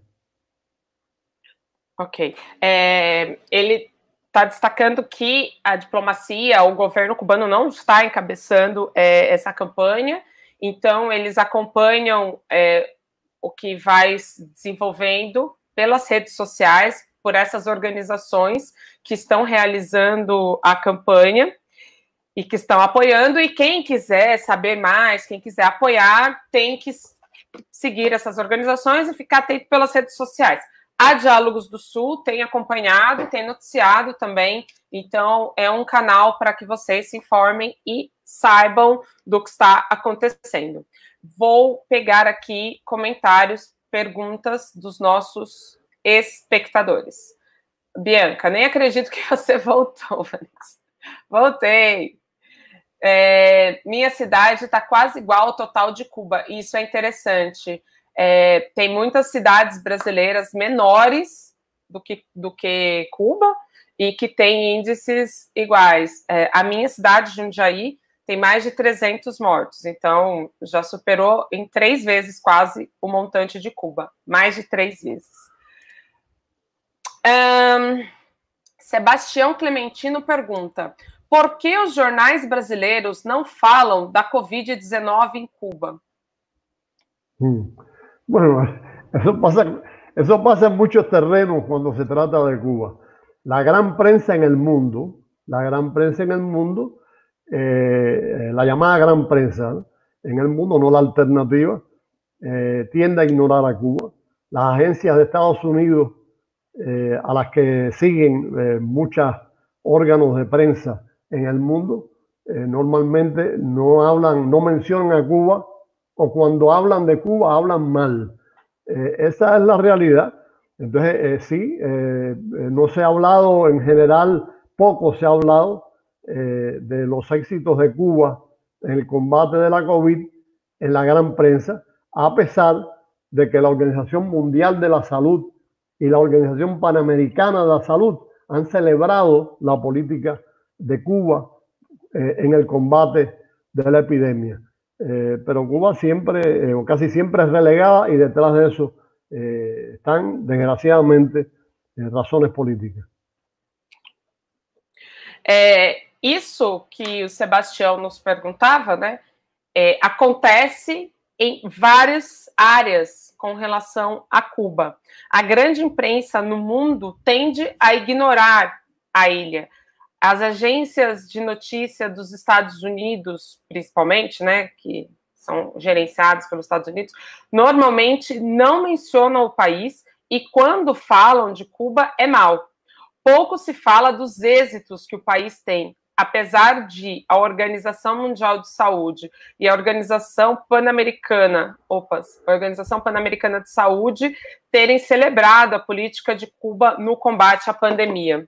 Ok. É, ele está destacando que a diplomacia, o governo cubano não está encabeçando é, essa campanha, então eles acompanham é, o que vai se desenvolvendo pelas redes sociais, por essas organizações que estão realizando a campanha e que estão apoiando, e quem quiser saber mais, quem quiser apoiar, tem que seguir essas organizações e ficar atento pelas redes sociais. A Diálogos do Sul tem acompanhado, tem noticiado também, então é um canal para que vocês se informem e saibam do que está acontecendo. Vou pegar aqui comentários, perguntas dos nossos espectadores. Bianca, nem acredito que você voltou, Vanessa. Voltei. É, minha cidade está quase igual ao total de Cuba, e isso é interessante. É, tem muitas cidades brasileiras menores do que, do que Cuba e que têm índices iguais. É, a minha cidade, Jundiaí, tem mais de trezentos mortos, então já superou em três vezes quase o montante de Cuba, mais de três vezes. Um, Sebastião Clementino pergunta: por que os jornais brasileiros não falam da covid diecinueve em Cuba? Mm. Bueno, eso pasa, eso pasa en muchos terrenos cuando se trata de Cuba. La gran prensa en el mundo, la gran prensa en el mundo, eh, la llamada gran prensa, ¿no?, en el mundo, no la alternativa, eh, tiende a ignorar a Cuba. Las agencias de Estados Unidos, eh, a las que siguen eh, muchos órganos de prensa en el mundo, eh, normalmente no hablan, no mencionan a Cuba, o cuando hablan de Cuba hablan mal. Eh, esa es la realidad. Entonces, eh, sí, eh, no se ha hablado en general, poco se ha hablado eh, de los éxitos de Cuba en el combate de la COVID en la gran prensa, a pesar de que la Organización Mundial de la Salud y la Organización Panamericana de la Salud han celebrado la política de Cuba eh, en el combate de la epidemia. Eh, pero Cuba siempre, eh, o casi siempre es relegada, y detrás de eso eh, están, desgraciadamente, eh, razones políticas. É, isso que o Sebastião nos perguntava, né, é, acontece em várias áreas com relação a Cuba. A grande imprensa no mundo tende a ignorar a ilha. As agências de notícia dos Estados Unidos, principalmente, né, que são gerenciadas pelos Estados Unidos, normalmente não mencionam o país, e quando falam de Cuba é mal. Pouco se fala dos êxitos que o país tem, apesar de a Organização Mundial de Saúde e a Organização Pan-Americana, opas, a Organização Pan-Americana de Saúde terem celebrado a política de Cuba no combate à pandemia.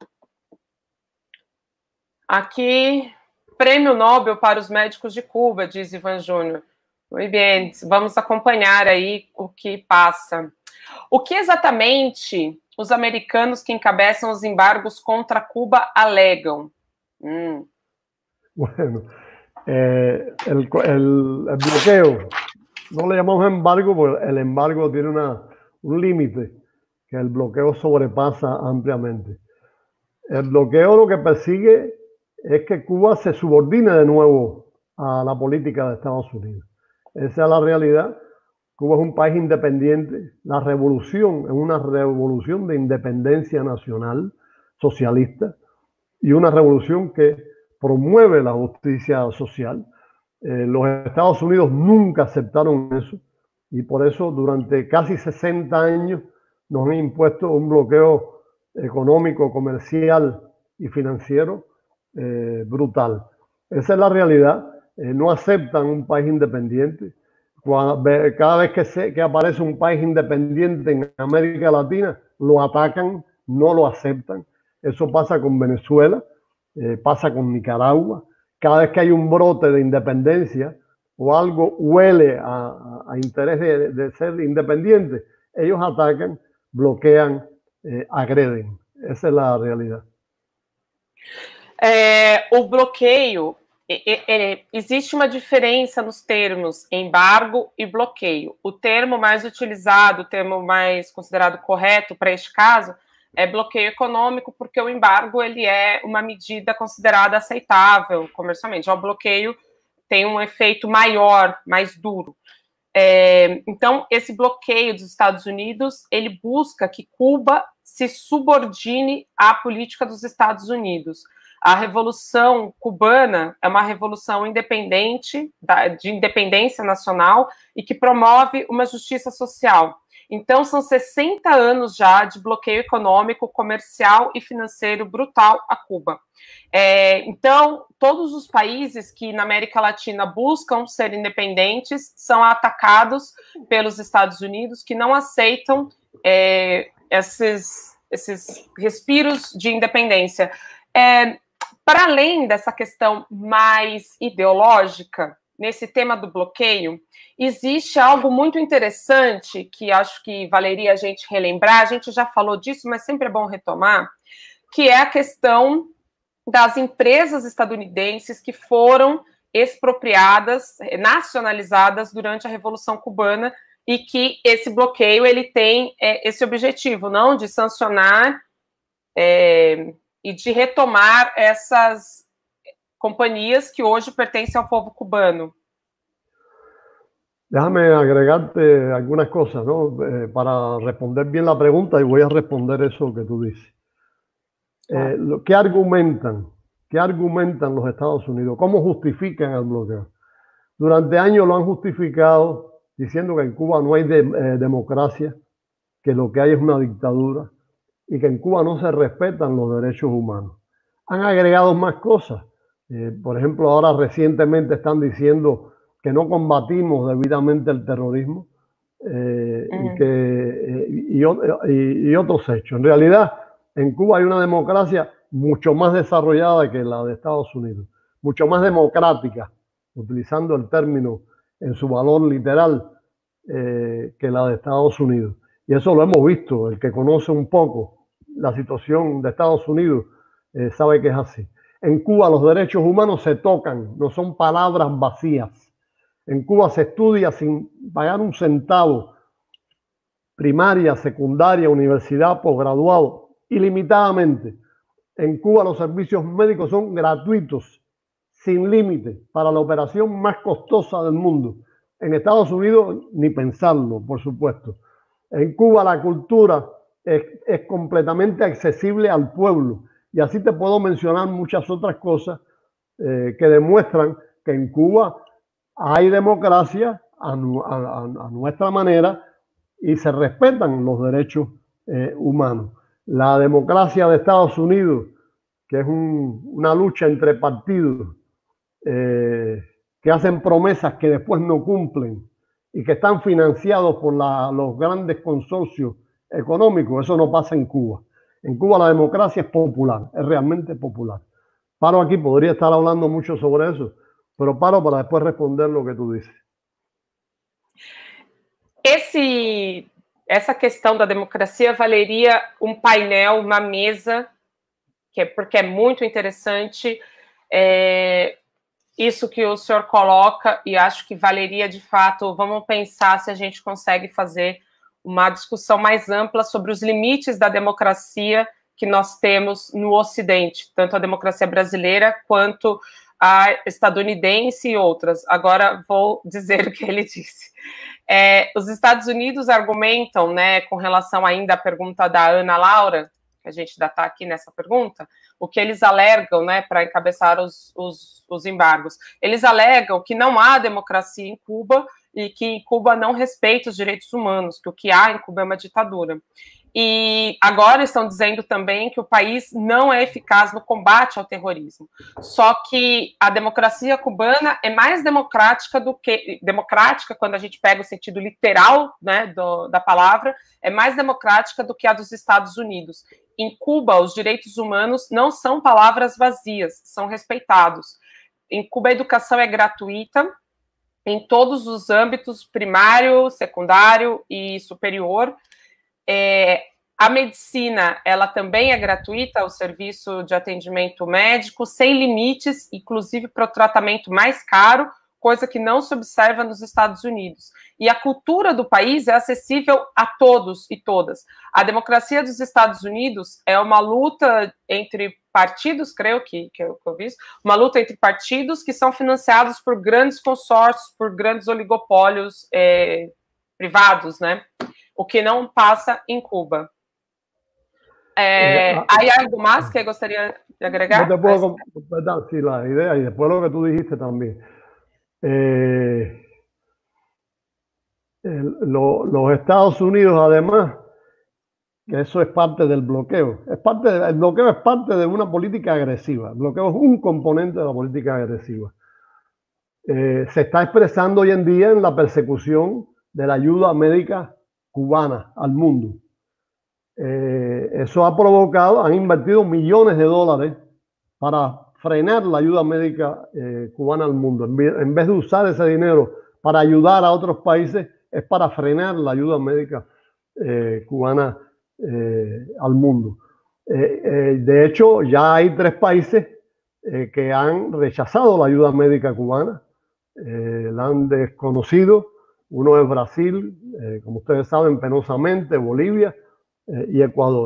Aqui, prêmio Nobel para os médicos de Cuba, diz Ivan Júnior. Muito bem, vamos acompanhar aí o que passa. O que exatamente os americanos que encabeçam os embargos contra Cuba alegam? Mm. Bueno, eh, el, el, el bloqueo, no le llamamos embargo porque el embargo tiene una, un límite que el bloqueo sobrepasa ampliamente. El bloqueo lo que persigue es que Cuba se subordine de nuevo a la política de Estados Unidos. Esa es la realidad. Cuba es un país independiente. La revolución es una revolución de independencia nacional, socialista, y una revolución que promueve la justicia social. Eh, los Estados Unidos nunca aceptaron eso, y por eso durante casi sesenta años nos han impuesto un bloqueo económico, comercial y financiero eh, brutal. Esa es la realidad. Eh, no aceptan un país independiente. Cuando, cada vez que, se, que aparece un país independiente en América Latina, lo atacan, no lo aceptan. Eso pasa con Venezuela, eh, pasa con Nicaragua. Cada vez que hay un brote de independencia o algo huele a, a, a interés de, de ser independiente, ellos atacan, bloquean, eh, agreden. Essa é a realidade. É, o bloqueio, é, é, existe uma diferença nos termos embargo e bloqueio. O termo mais utilizado, o termo mais considerado correto para este caso, é bloqueio econômico, porque o embargo ele é uma medida considerada aceitável comercialmente. Já o bloqueio tem um efeito maior, mais duro. É, então, esse bloqueio dos Estados Unidos, ele busca que Cuba se subordine à política dos Estados Unidos. A Revolução Cubana é uma revolução independente, de independência nacional, e que promove uma justiça social. Então, são sessenta anos já de bloqueio econômico, comercial e financeiro brutal a Cuba. É, então, todos os países que na América Latina buscam ser independentes são atacados pelos Estados Unidos, que não aceitam é, esses, esses respiros de independência. É, para além dessa questão mais ideológica, nesse tema do bloqueio, existe algo muito interessante que acho que valeria a gente relembrar. A gente já falou disso, mas sempre é bom retomar, que é a questão das empresas estadunidenses que foram expropriadas, nacionalizadas durante a Revolução Cubana, e que esse bloqueio ele tem é, esse objetivo, não de sancionar é, e de retomar essas companhias que hoje pertencem ao povo cubano. Déjame agregarte algunas cosas, ¿no? Eh, para responder bien la pregunta, y voy a responder eso que tú dices. Eh, lo, ¿Qué argumentan? ¿Qué argumentan los Estados Unidos? ¿Cómo justifican el bloqueo? Durante años lo han justificado diciendo que en Cuba no hay de, eh, democracia, que lo que hay es una dictadura y que en Cuba no se respetan los derechos humanos. Han agregado más cosas. Eh, por ejemplo, ahora recientemente están diciendo que no combatimos debidamente el terrorismo eh, mm. y, que, eh, y, y, y otros hechos. En realidad, en Cuba hay una democracia mucho más desarrollada que la de Estados Unidos, mucho más democrática, utilizando el término en su valor literal, eh, que la de Estados Unidos. Y eso lo hemos visto. El que conoce un poco la situación de Estados Unidos eh, sabe que es así. En Cuba los derechos humanos se tocan, no son palabras vacías. En Cuba se estudia sin pagar un centavo, primaria, secundaria, universidad, posgraduado, ilimitadamente. En Cuba los servicios médicos son gratuitos, sin límite, para la operación más costosa del mundo. En Estados Unidos ni pensarlo, por supuesto. En Cuba la cultura es, es completamente accesible al pueblo. Y así te puedo mencionar muchas otras cosas eh, que demuestran que en Cuba hay democracia a, a, a nuestra manera y se respetan los derechos eh, humanos. La democracia de Estados Unidos, que es un, una lucha entre partidos eh, que hacen promesas que después no cumplen y que están financiados por la, los grandes consorcios económicos, eso no pasa en Cuba. En Cuba la democracia es popular, es realmente popular. Paro aquí, podría estar hablando mucho sobre eso, pero paro para después responder lo que tú dices. Esse, essa questão da democracia valeria um painel, uma mesa, que é, porque é muito interessante é, isso que o senhor coloca, e acho que valeria de fato, vamos pensar se a gente consegue fazer uma discussão mais ampla sobre os limites da democracia que nós temos no Ocidente, tanto a democracia brasileira quanto a estadunidense e outras. Agora vou dizer o que ele disse. É, os Estados Unidos argumentam, né, com relação ainda à pergunta da Ana Laura, que a gente ainda está aqui nessa pergunta, o que eles alegam, né, para encabeçar os, os, os embargos. Eles alegam que não há democracia em Cuba e que em Cuba não respeita os direitos humanos, que o que há em Cuba é uma ditadura. E agora estão dizendo também que o país não é eficaz no combate ao terrorismo. Só que a democracia cubana é mais democrática do que... Democrática, quando a gente pega o sentido literal, né, do, da palavra, é mais democrática do que a dos Estados Unidos. Em Cuba, os direitos humanos não são palavras vazias, são respeitados. Em Cuba, a educação é gratuita, em todos os âmbitos, primário, secundário e superior. É, a medicina, ela também é gratuita, o serviço de atendimento médico, sem limites, inclusive para o tratamento mais caro, coisa que não se observa nos Estados Unidos. E a cultura do país é acessível a todos e todas. A democracia dos Estados Unidos é uma luta entre partidos, creio que, que eu, que eu vi, uma luta entre partidos que são financiados por grandes consórcios, por grandes oligopólios é, privados, né? O que não passa em Cuba. É, ¿Hay algo más que gostaria de agregar? No te puedo completar, sí, la idea, y después lo que tú dijiste también. Eh, el, lo, los Estados Unidos, además, que eso es parte del bloqueo. Es parte de, el bloqueo es parte de una política agresiva. El bloqueo es un componente de la política agresiva. Eh, se está expresando hoy en día en la persecución de la ayuda médica cubana al mundo. Eh, eso ha provocado, han invertido millones de dólares para frenar la ayuda médica eh, cubana al mundo. En vez, en vez de usar ese dinero para ayudar a otros países, es para frenar la ayuda médica eh, cubana eh, al mundo. Eh, eh, de hecho, ya hay tres países eh, que han rechazado la ayuda médica cubana, eh, la han desconocido. Uno es Brasil, eh, como ustedes saben, penosamente, Bolivia eh, y Ecuador.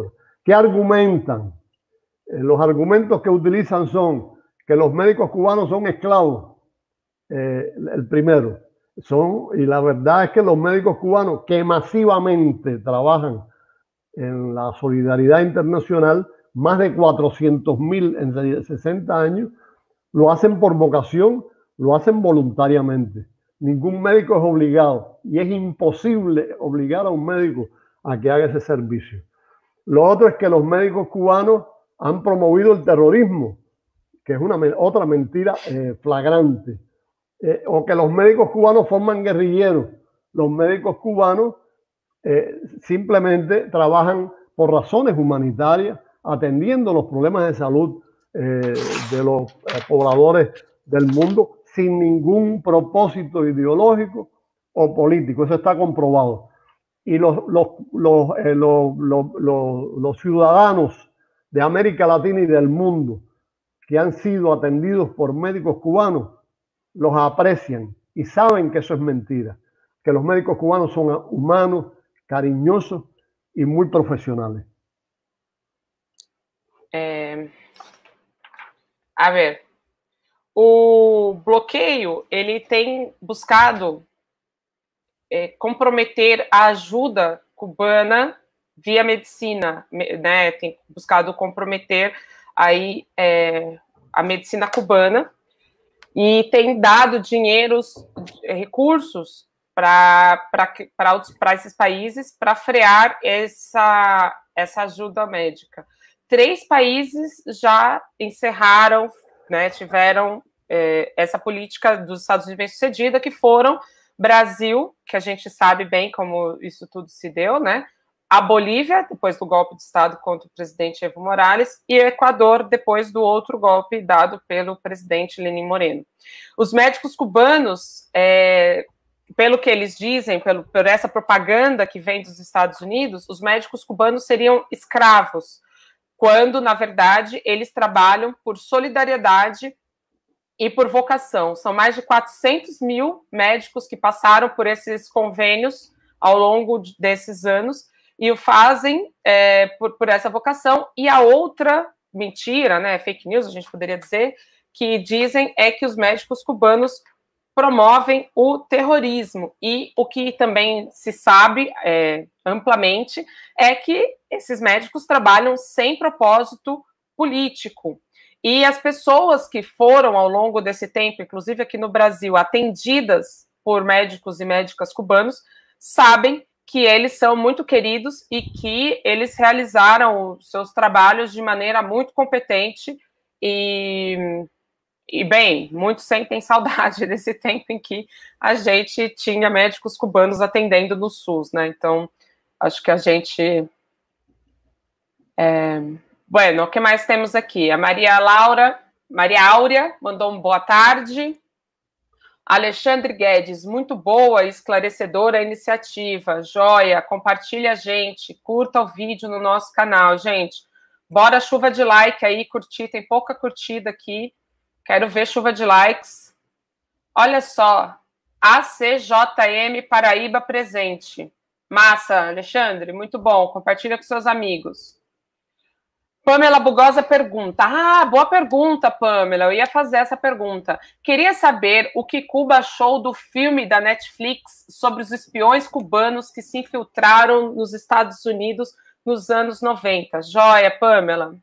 ¿Qué argumentan? Eh, los argumentos que utilizan son que los médicos cubanos son esclavos. Eh, el primero. Son, y la verdad es que los médicos cubanos que masivamente trabajan en la solidaridad internacional, más de cuatrocientos mil en sesenta años, lo hacen por vocación, lo hacen voluntariamente. Ningún médico es obligado y es imposible obligar a un médico a que haga ese servicio. Lo otro es que los médicos cubanos han promovido el terrorismo, que es una, otra mentira eh, flagrante. Eh, o que los médicos cubanos forman guerrilleros. Los médicos cubanos eh, simplemente trabajan por razones humanitarias, atendiendo los problemas de salud eh, de los eh, pobladores del mundo, sin ningún propósito ideológico o político. Eso está comprobado. Y los, los, los, eh, los, los, los, los ciudadanos de América Latina y del mundo que han sido atendidos por médicos cubanos los aprecian y saben que eso es mentira, que los médicos cubanos son humanos, cariñosos y muy profesionales. É... A ver, o bloqueio, ele tem buscado é, comprometer a ajuda cubana via medicina, né? Tem buscado comprometer aí é, a medicina cubana, e tem dado dinheiros, recursos para esses países para frear essa, essa ajuda médica. Três países já encerraram, né, tiveram é, essa política dos Estados Unidos bem-sucedida, que foram Brasil, que a gente sabe bem como isso tudo se deu, né? A Bolívia, depois do golpe de Estado contra o presidente Evo Morales, e o Equador, depois do outro golpe dado pelo presidente Lenín Moreno. Os médicos cubanos, é, pelo que eles dizem, pelo, por essa propaganda que vem dos Estados Unidos, os médicos cubanos seriam escravos, quando, na verdade, eles trabalham por solidariedade e por vocação. São mais de quatrocentos mil médicos que passaram por esses convênios ao longo desses anos, e o fazem é, por, por essa vocação. E a outra mentira, né, fake news, a gente poderia dizer, que dizem é que os médicos cubanos promovem o terrorismo. E o que também se sabe é, amplamente é que esses médicos trabalham sem propósito político. E as pessoas que foram ao longo desse tempo, inclusive aqui no Brasil, atendidas por médicos e médicas cubanos, sabem que eles são muito queridos e que eles realizaram os seus trabalhos de maneira muito competente e, e bem, muitos sentem saudade desse tempo em que a gente tinha médicos cubanos atendendo no SUS, né? Então, acho que a gente... É... Bueno, o que mais temos aqui? A Maria Laura, Maria Áurea mandou um boa tarde. Alexandre Guedes, muito boa e esclarecedora a iniciativa, joia, compartilha a gente, curta o vídeo no nosso canal, gente, bora chuva de like aí, curtir, tem pouca curtida aqui, quero ver chuva de likes. Olha só, A C J M Paraíba presente, massa, Alexandre, muito bom, compartilha com seus amigos. Pamela Bugosa pergunta, ah, boa pergunta, Pamela, eu ia fazer essa pergunta. Queria saber o que Cuba achou do filme da Netflix sobre os espiões cubanos que se infiltraram nos Estados Unidos nos anos noventa. Joia, Pamela.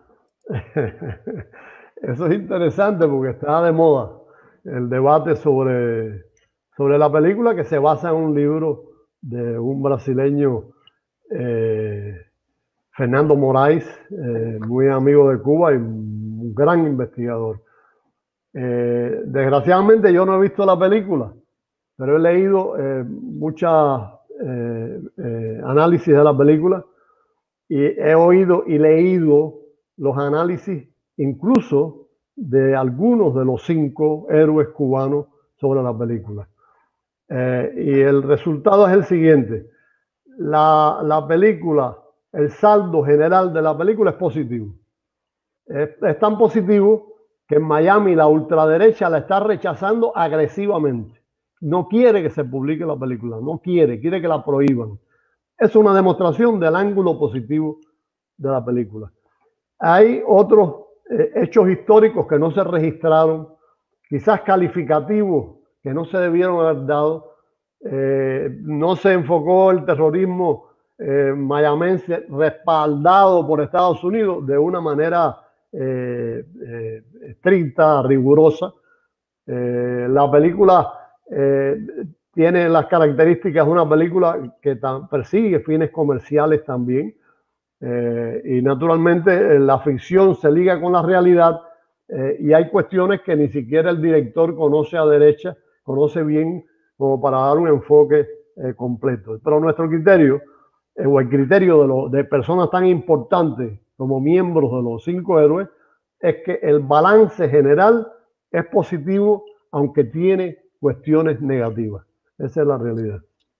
Eso es interesante porque está de moda el debate sobre, sobre la película, que se basa en un libro de un brasileño, eh, Fernando Moraes, eh, muy amigo de Cuba y un gran investigador. Eh, desgraciadamente yo no he visto la película, pero he leído eh, muchas eh, eh, análisis de la película y he oído y leído los análisis incluso de algunos de los cinco héroes cubanos sobre la película. Eh, y el resultado es el siguiente. La, la película... El saldo general de la película es positivo. Es, es tan positivo que en Miami la ultraderecha la está rechazando agresivamente. No quiere que se publique la película, no quiere, quiere que la prohíban. Es una demostración del ángulo positivo de la película. Hay otros eh, hechos históricos que no se registraron, quizás calificativos que no se debieron haber dado. Eh, no se enfocó el terrorismo eh, mayamense respaldado por Estados Unidos de una manera eh, eh, estricta, rigurosa. Eh, la película eh, tiene las características de una película que persigue fines comerciales también. Eh, y naturalmente la ficción se liga con la realidad eh, y hay cuestiones que ni siquiera el director conoce a derecha, conoce bien como para dar un enfoque eh, completo. Pero nuestro criterio, eh, o el criterio de, lo, de personas tan importantes como miembros de los cinco héroes, es que el balance general es positivo, aunque tiene cuestiones negativas. Essa é a realidade.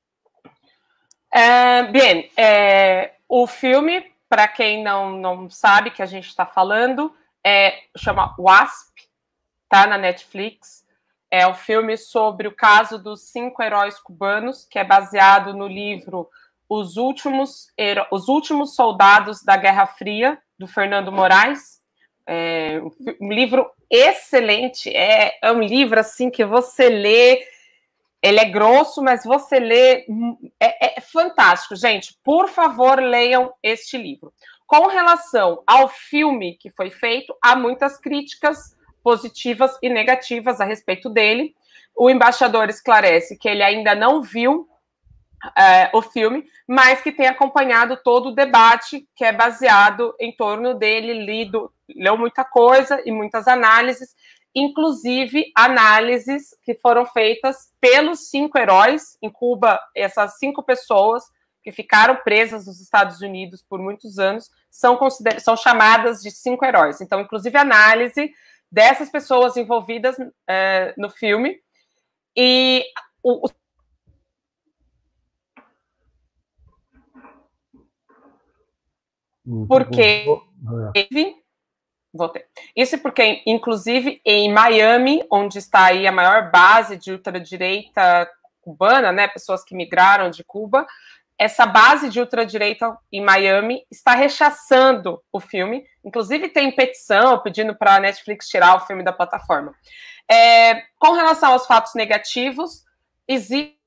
É, bem, é, o filme, para quem não, não sabe que a gente está falando, é, chama Wasp, tá na Netflix. É um filme sobre o caso dos cinco heróis cubanos, que é baseado no livro Os Últimos, Os Últimos Soldados da Guerra Fria, do Fernando Moraes. É um livro excelente, é, é um livro assim que você lê, ele é grosso, mas você lê, é, é fantástico. Gente, por favor, leiam este livro. Com relação ao filme que foi feito, há muitas críticas positivas e negativas a respeito dele. O embaixador esclarece que ele ainda não viu é, o filme, mas que tem acompanhado todo o debate que é baseado em torno dele, lido, leu muita coisa e muitas análises, inclusive análises que foram feitas pelos cinco heróis em Cuba. Essas cinco pessoas que ficaram presas nos Estados Unidos por muitos anos são, consider- são chamadas de cinco heróis. Então, inclusive, análise dessas pessoas envolvidas é, no filme. E o, o porque Voltei. Isso porque, inclusive, em Miami, onde está aí a maior base de ultradireita cubana, né, pessoas que migraram de Cuba, essa base de ultradireita em Miami está rechaçando o filme. Inclusive, tem petição pedindo para a Netflix tirar o filme da plataforma. É, com relação aos fatos negativos, existe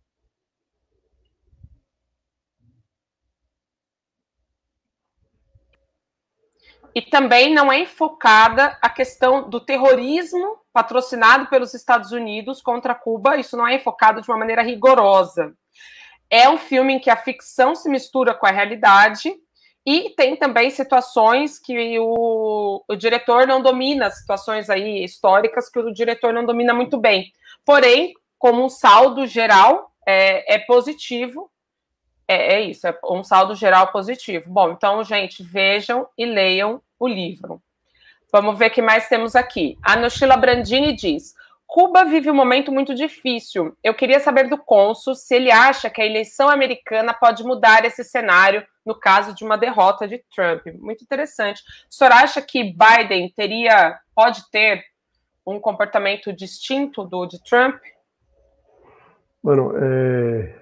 e também não é enfocada a questão do terrorismo patrocinado pelos Estados Unidos contra Cuba. Isso não é enfocado de uma maneira rigorosa. É um filme em que a ficção se mistura com a realidade e tem também situações que o, o diretor não domina, situações aí históricas que o diretor não domina muito bem. Porém, como um saldo geral, é, é positivo. É, é isso, é um saldo geral positivo. Bom, então, gente, vejam e leiam o livro. Vamos ver o que mais temos aqui. A Noshila Brandini diz: Cuba vive um momento muito difícil. Eu queria saber do cônsul se ele acha que a eleição americana pode mudar esse cenário no caso de uma derrota de Trump. Muito interessante. O senhor acha que Biden teria, pode ter um comportamento distinto do de Trump? Bueno, eh...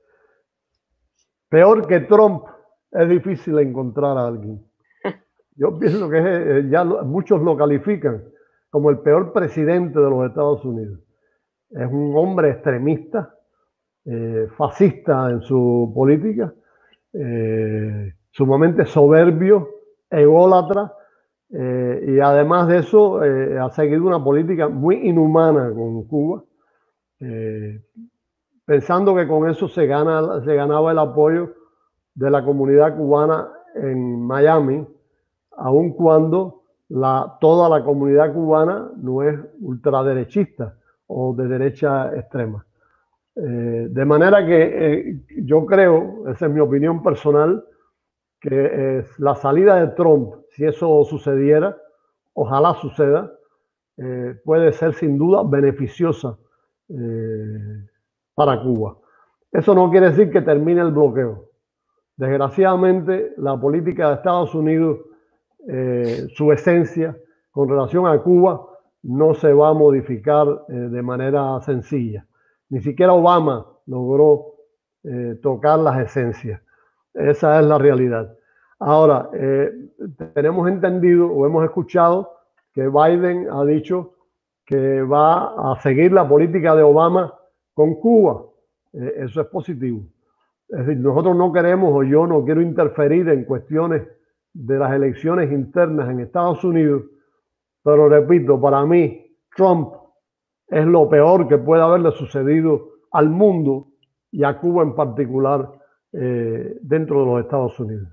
peor que Trump, es difícil encontrar a alguien. Yo pienso que es, ya lo, muchos lo califican como el peor presidente de los Estados Unidos. Es un hombre extremista, eh, fascista en su política, eh, sumamente soberbio, ególatra, eh, y además de eso eh, ha seguido una política muy inhumana con Cuba. Eh, pensando que con eso se, gana, se ganaba el apoyo de la comunidad cubana en Miami, aun cuando la, toda la comunidad cubana no es ultraderechista o de derecha extrema. Eh, de manera que eh, yo creo, esa es mi opinión personal, que eh, la salida de Trump, si eso sucediera, ojalá suceda, eh, puede ser sin duda beneficiosa eh, para Cuba. Eso no quiere decir que termine el bloqueo. Desgraciadamente, la política de Estados Unidos, eh, su esencia con relación a Cuba, no se va a modificar eh, de manera sencilla. Ni siquiera Obama logró eh, tocar las esencias. Esa es la realidad. Ahora, eh, tenemos entendido o hemos escuchado que Biden ha dicho que va a seguir la política de Obama con Cuba. Eh, eso es positivo. Es decir, nosotros no queremos, o yo no quiero interferir en cuestiones de las elecciones internas en Estados Unidos, pero repito, para mí, Trump es lo peor que puede haberle sucedido al mundo e a Cuba em particular eh, dentro dos Estados Unidos.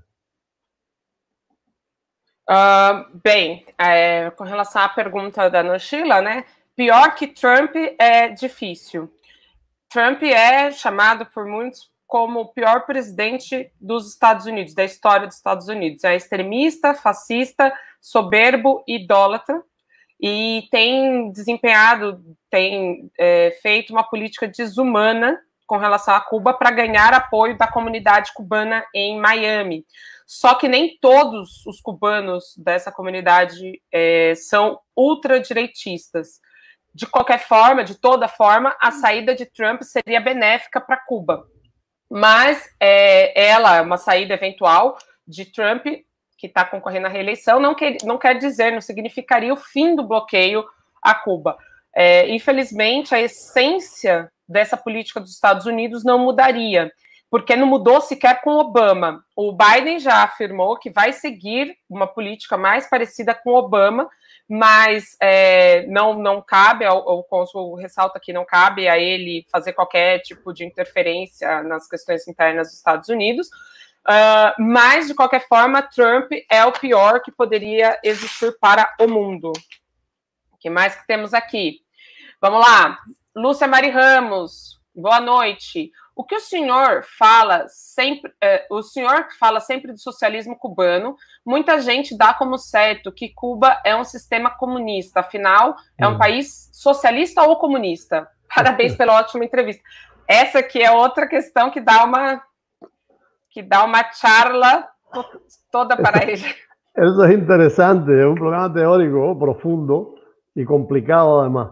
Uh, bem, é, com relação à pergunta da Noshila, né? Pior que Trump é difícil. Trump é chamado por muitos como o pior presidente dos Estados Unidos, da história dos Estados Unidos. É extremista, fascista, soberbo, idólatra, e tem desempenhado, tem é, feito uma política desumana com relação a Cuba para ganhar apoio da comunidade cubana em Miami. Só que nem todos os cubanos dessa comunidade é, são ultradireitistas. De qualquer forma, de toda forma, a saída de Trump seria benéfica para Cuba. Mas é, ela, uma saída eventual de Trump, que está concorrendo à reeleição, não quer, não quer dizer, não significaria o fim do bloqueio a Cuba. É, infelizmente, a essência dessa política dos Estados Unidos não mudaria, porque não mudou sequer com Obama. O Biden já afirmou que vai seguir uma política mais parecida com Obama, mas é, não, não cabe, o cônsul ressalta que não cabe a ele fazer qualquer tipo de interferência nas questões internas dos Estados Unidos, uh, mas, de qualquer forma, Trump é o pior que poderia existir para o mundo. O que mais que temos aqui? Vamos lá. Lúcia Mari Ramos, boa noite. O que o senhor fala sempre, eh, o senhor fala sempre do socialismo cubano, muita gente dá como certo que Cuba é um sistema comunista, afinal, é um hum. país socialista ou comunista? Parabéns pela ótima entrevista. Essa aqui é outra questão que dá uma, que dá uma charla toda para ele. Eso es interesante, es un programa teórico profundo y complicado además.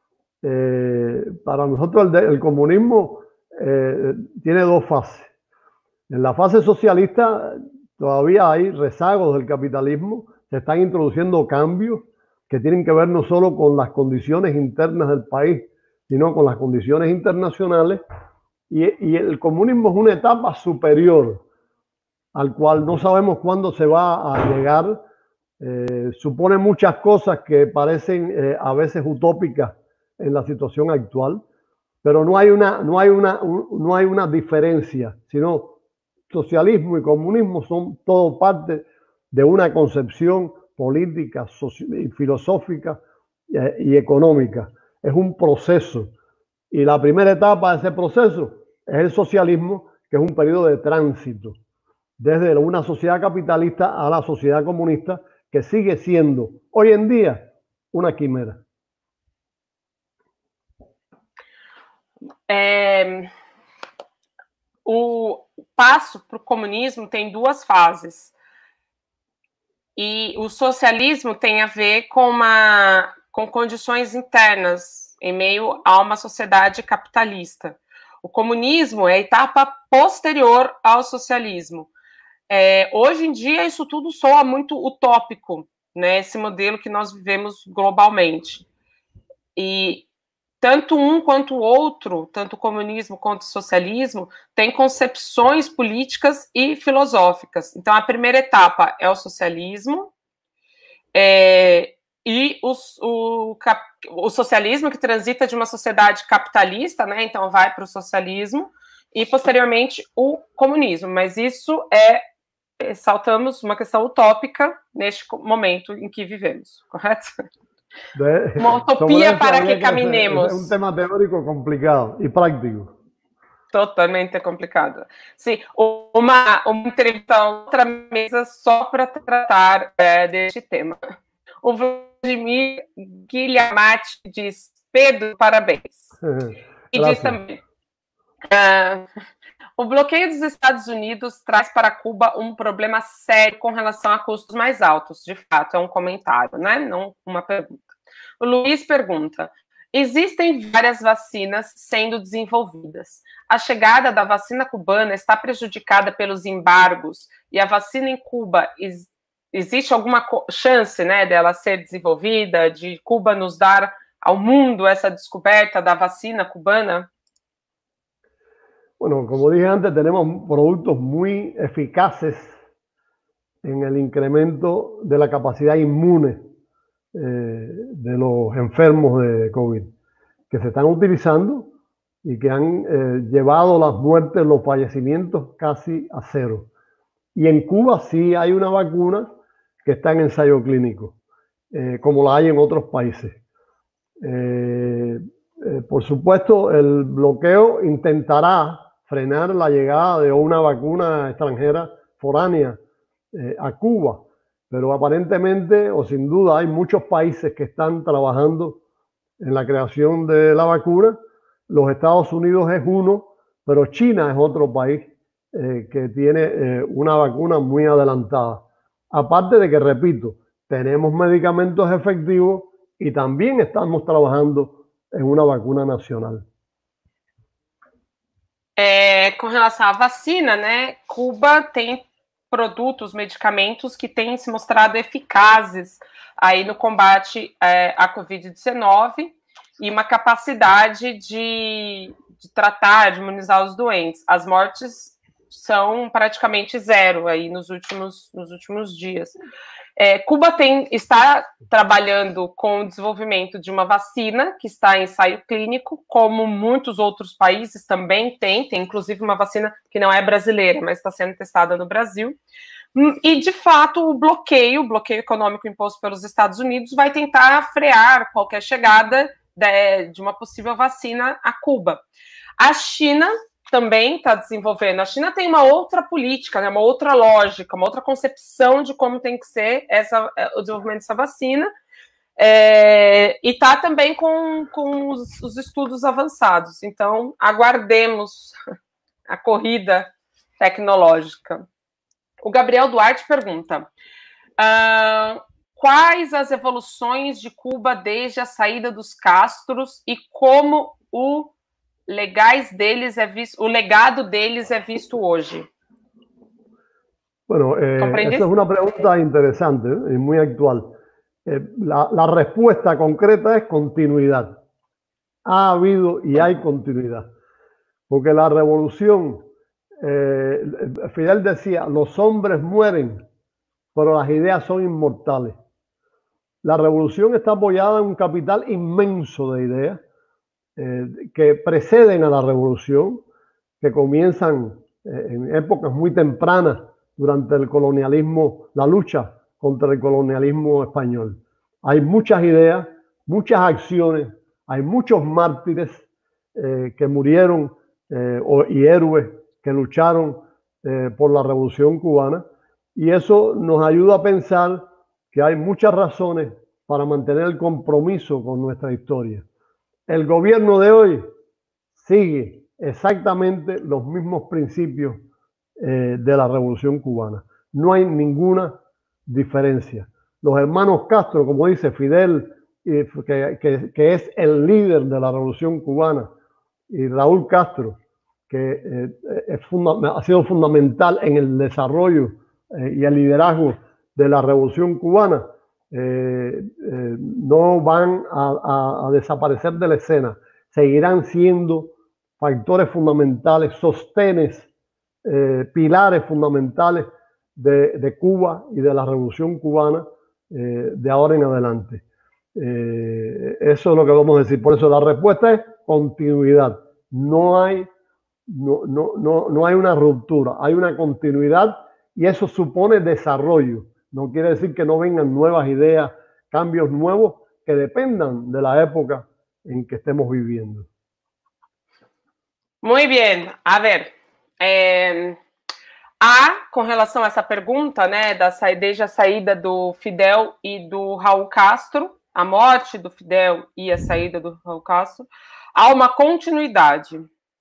Eh, para nosotros el, el comunismo eh, tiene dos fases. En la fase socialista todavía hay rezagos del capitalismo, se están introduciendo cambios que tienen que ver no solo con las condiciones internas del país, sino con las condiciones internacionales, y, y el comunismo es una etapa superior al cual no sabemos cuándo se va a llegar. Eh, supone muchas cosas que parecen eh, a veces utópicas en la situación actual, pero no hay una, no hay una, no hay una diferencia, sino socialismo y comunismo son todo parte de una concepción política, y filosófica eh, y económica. Es un proceso, y la primera etapa de ese proceso es el socialismo, que es un periodo de tránsito desde una sociedad capitalista a la sociedad comunista, que sigue siendo hoy en día una quimera. É, o passo para o comunismo tem duas fases. E o socialismo tem a ver com, uma, com condições internas em meio a uma sociedade capitalista. O comunismo é a etapa posterior ao socialismo. É, hoje em dia, isso tudo soa muito utópico, né? Esse modelo que nós vivemos globalmente. E tanto um quanto o outro, tanto o comunismo quanto o socialismo, têm concepções políticas e filosóficas. Então, a primeira etapa é o socialismo, é, e o, o, o socialismo que transita de uma sociedade capitalista, né? Então, vai para o socialismo, e, posteriormente, o comunismo. Mas isso é, saltamos uma questão utópica neste momento em que vivemos, correto? De, uma utopia para que caminemos. É um tema teórico complicado e prático. Totalmente complicado. Sim, uma, uma entrevista, outra mesa só para tratar é, deste tema. O Vladimir Guilhamati diz: Pedro, parabéns. E diz também: uh, o bloqueio dos Estados Unidos traz para Cuba um problema sério com relação a custos mais altos. De fato, é um comentário, né? Não uma pergunta. O Luiz pergunta: existem várias vacinas sendo desenvolvidas. A chegada da vacina cubana está prejudicada pelos embargos e a vacina em Cuba, ex existe alguma chance, né, dela ser desenvolvida, de Cuba nos dar ao mundo essa descoberta da vacina cubana? Bueno, como dije antes, tenemos productos muy eficaces en el incremento de la capacidad inmune eh, de los enfermos de COVID, que se están utilizando y que han eh, llevado las muertes, los fallecimientos casi a cero. Y en Cuba sí hay una vacuna que está en ensayo clínico, eh, como la hay en otros países. Eh, eh, por supuesto, el bloqueo intentará frenar la llegada de una vacuna extranjera foránea eh, a Cuba, pero aparentemente o sin duda hay muchos países que están trabajando en la creación de la vacuna. Los Estados Unidos es uno, pero China es otro país eh, que tiene eh, una vacuna muy adelantada. Aparte de que, repito, tenemos medicamentos efectivos y también estamos trabajando en una vacuna nacional. É, com relação à vacina, né, Cuba tem produtos, medicamentos que têm se mostrado eficazes aí no combate é, à covid dezenove e uma capacidade de, de tratar, de imunizar os doentes. As mortes são praticamente zero aí nos últimos, nos últimos dias. É, Cuba tem, está trabalhando com o desenvolvimento de uma vacina que está em ensaio clínico, como muitos outros países também têm, tem inclusive uma vacina que não é brasileira, mas está sendo testada no Brasil. E, de fato, o bloqueio, o bloqueio econômico imposto pelos Estados Unidos vai tentar frear qualquer chegada de, de uma possível vacina a Cuba. A China também está desenvolvendo. A China tem uma outra política, né, uma outra lógica, uma outra concepção de como tem que ser essa, o desenvolvimento dessa vacina, é, e está também com, com os, os estudos avançados. Então, aguardemos a corrida tecnológica. O Gabriel Duarte pergunta, uh, quais as evoluções de Cuba desde a saída dos Castros e como o legais deles é visto, o legado deles é visto hoje? Bueno, eh, esa es una pregunta interesante ¿eh? y muy actual. Eh, la, la respuesta concreta es continuidad. Ha habido y hay continuidad. Porque la revolución, eh, Fidel decía, los hombres mueren, pero las ideas son inmortales. La revolución está apoyada en un capital inmenso de ideas Eh, que preceden a la revolución, que comienzan eh, en épocas muy tempranas durante el colonialismo, la lucha contra el colonialismo español. Hay muchas ideas, muchas acciones, hay muchos mártires eh, que murieron eh, o, y héroes que lucharon eh, por la revolución cubana, y eso nos ayuda a pensar que hay muchas razones para mantener el compromiso con nuestra historia. El gobierno de hoy sigue exactamente los mismos principios eh, de la Revolución Cubana. No hay ninguna diferencia. Los hermanos Castro, como dice Fidel, eh, que, que, que es el líder de la Revolución Cubana, y Raúl Castro, que eh, es ha sido fundamental en el desarrollo eh, y el liderazgo de la Revolución Cubana, Eh, eh, no van a, a, a desaparecer de la escena, seguirán siendo factores fundamentales, sostenes, eh, pilares fundamentales de, de Cuba y de la Revolución Cubana eh, de ahora en adelante. Eh, eso es lo que vamos a decir. Por eso la respuesta es continuidad. No hay, no, no, no, no hay una ruptura, hay una continuidad y eso supone desarrollo. No quiere decir que no vengan nuevas ideas, cambios nuevos que dependan de la época en que estemos viviendo. Muito bem. A ver, é, há, com relação a essa pergunta, né, da, desde a saída do Fidel e do Raul Castro, a morte do Fidel e a saída do Raul Castro, há uma continuidade.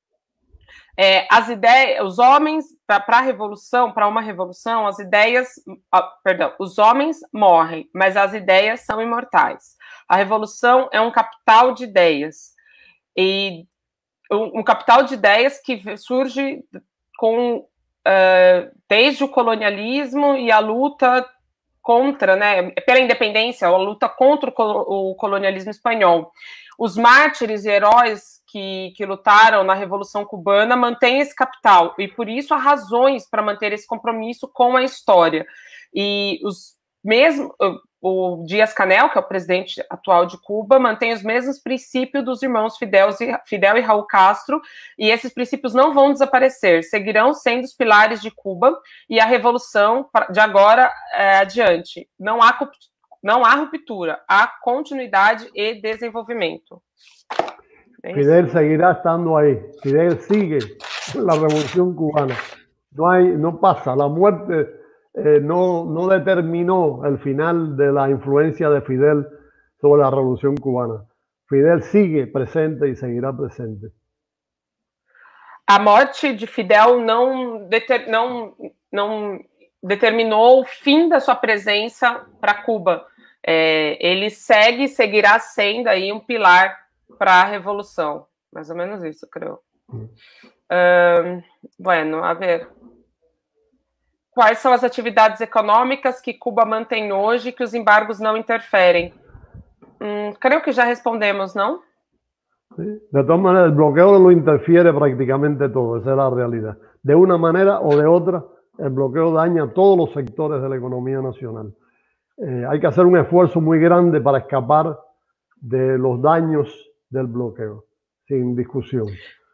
É, as ideias, os homens, para a revolução, para uma revolução, as ideias, ah, perdão, os homens morrem, mas as ideias são imortais. A revolução é um capital de ideias, e um, um capital de ideias que surge com, uh, desde o colonialismo e a luta contra, né, pela independência, a luta contra o colonialismo espanhol. Os mártires e heróis que, que lutaram na Revolução Cubana mantêm esse capital, e por isso há razões para manter esse compromisso com a história. E os mesmo, o Díaz-Canel, que é o presidente atual de Cuba, mantém os mesmos princípios dos irmãos Fidel e, Fidel e Raul Castro, e esses princípios não vão desaparecer, seguirão sendo os pilares de Cuba e a revolução de agora é, adiante. Não há Não há ruptura, há continuidade e desenvolvimento. Fidel seguirá estando ahí. Fidel sigue la revolución cubana. No hay, no pasa. La muerte eh, no, no determinó el final de la influencia de Fidel sobre la revolución cubana. Fidel sigue presente y seguirá presente. A morte de Fidel não, deter, não, não determinou o fim da sua presença para Cuba. É, ele segue, seguirá sendo aí um pilar para a revolução. Mais ou menos isso, creio. Um, bueno, a ver. Quais são as atividades econômicas que Cuba mantém hoje que os embargos não interferem? Hum, creio que já respondemos, não? Sí. De todas maneras, el bloqueo lo interfiere prácticamente todo, esa es la realidad. De una manera o de otra, el bloqueo daña todos los sectores de la economía nacional. Eh, hay que hacer un esfuerzo muy grande para escapar de los daños del bloqueo, sin discussão.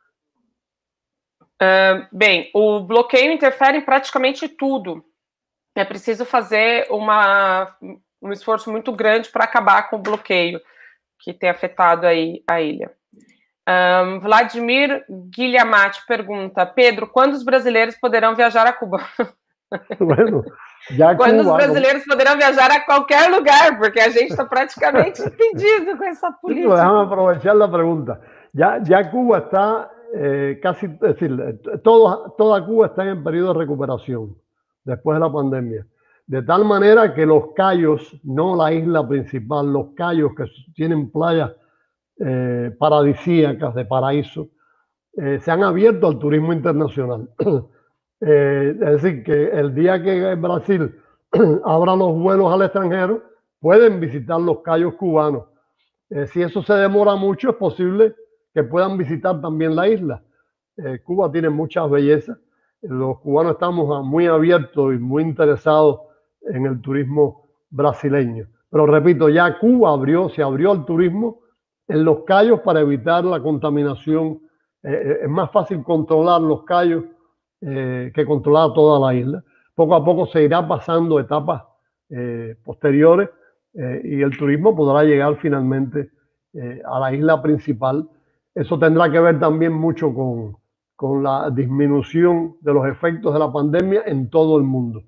Uh, bem, o bloqueio interfere em praticamente tudo. É preciso fazer uma, um esforço muito grande para acabar com o bloqueio que tem afetado aí a ilha. Um, Vladimir Guilhamati pergunta: Pedro, quando os brasileiros poderão viajar a Cuba? Bueno, já quando Cuba, os brasileiros como... poderão viajar a qualquer lugar, porque a gente está praticamente impedido com essa política. Déjame aprovechar la pregunta. Ya, ya Cuba está eh, casi, es decir, todo, toda Cuba está en el periodo de recuperación después de la pandemia. De tal manera que los cayos, no la isla principal, los cayos que tienen playas eh, paradisíacas de paraíso, eh, se han abierto al turismo internacional. Eh, es decir, que el día que Brasil abra los vuelos al extranjero, pueden visitar los cayos cubanos. Eh, si eso se demora mucho, es posible que puedan visitar también la isla. Eh, Cuba tiene muchas bellezas. Los cubanos estamos muy abiertos y muy interesados en el turismo brasileño. Pero repito, ya Cuba abrió, se abrió al turismo en los cayos para evitar la contaminación. Eh, es más fácil controlar los cayos Eh, que controlar toda la isla. Poco a poco se irá pasando etapas eh, posteriores eh, y el turismo podrá llegar finalmente eh, a la isla principal. Eso tendrá que ver también mucho con, con la disminución de los efectos de la pandemia en todo el mundo.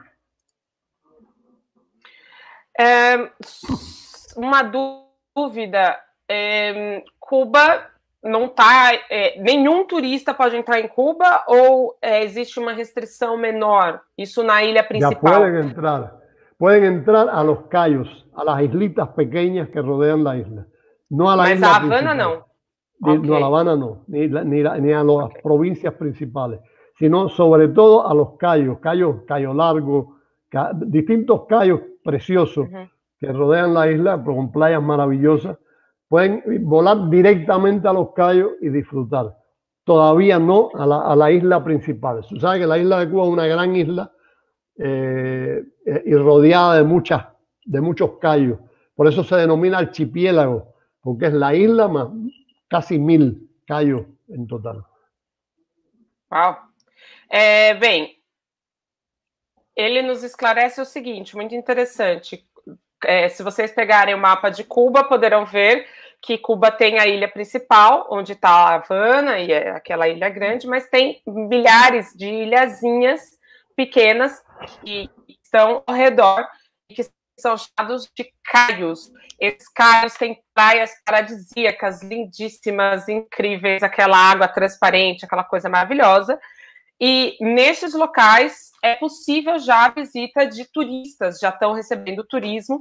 É, uma dúvida, é, Cuba não tá, é, nenhum turista pode entrar em Cuba ou é, existe uma restrição menor? Isso na ilha principal? Ya pueden entrar, pueden entrar a los cayos, a las islitas pequeñas que rodean la isla. No a la Mas isla a Havana principal. não? Ni, Okay. No, a La Habana no, ni, ni, ni a las Okay. provincias principales, sino sobre todo a los cayos, cayos, Cayo Largo, ca, distintos cayos preciosos Uh-huh. que rodean la isla, con playas maravillosas. Pueden volar directamente a los cayos y disfrutar. Todavía no a la, a la isla principal. Tú sabes que la isla de Cuba es una gran isla eh, eh, y rodeada de, muchas, de muchos cayos. Por eso se denomina archipiélago, porque es la isla más casi mil cayos en total. Uau. É, bem, ele nos esclarece o seguinte, muito interessante. É, se vocês pegarem o mapa de Cuba, poderão ver que Cuba tem a ilha principal, onde está a Havana, e é aquela ilha grande, mas tem milhares de ilhazinhas pequenas que estão ao redor e que são chamados de caios. Esses caios têm praias paradisíacas, lindíssimas, incríveis, aquela água transparente, aquela coisa maravilhosa. E nesses locais é possível já a visita de turistas, já estão recebendo turismo,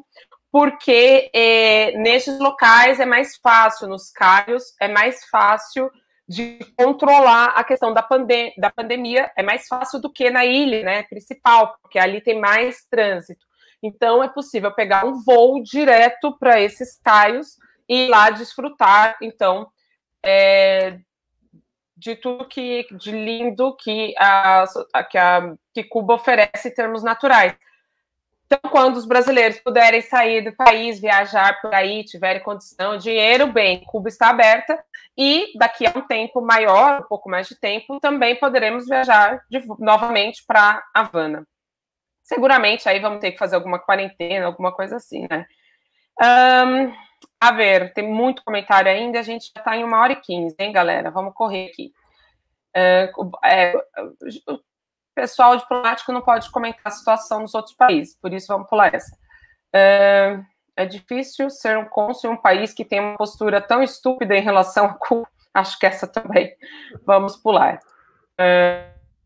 porque é, nesses locais é mais fácil, nos caios, é mais fácil de controlar a questão da, pandem da pandemia, é mais fácil do que na ilha, né, principal, porque ali tem mais trânsito. Então, é possível pegar um voo direto para esses caios e ir lá desfrutar, então, é, de tudo que, de lindo que, a, que, a, que Cuba oferece em termos naturais. Então, quando os brasileiros puderem sair do país, viajar por aí, tiverem condição, dinheiro, bem, Cuba está aberta e daqui a um tempo maior, um pouco mais de tempo, também poderemos viajar de, novamente para Havana. Seguramente aí vamos ter que fazer alguma quarentena, alguma coisa assim, né? Um, a ver, tem muito comentário ainda, a gente já está em uma hora e quinze, hein, galera? Vamos correr aqui. Uh, é, o pessoal diplomático não pode comentar a situação nos outros países, por isso vamos pular essa. Uh, é difícil ser um cônsul em um país que tem uma postura tão estúpida em relação a Cuba. Acho que essa também vamos pular. Uh,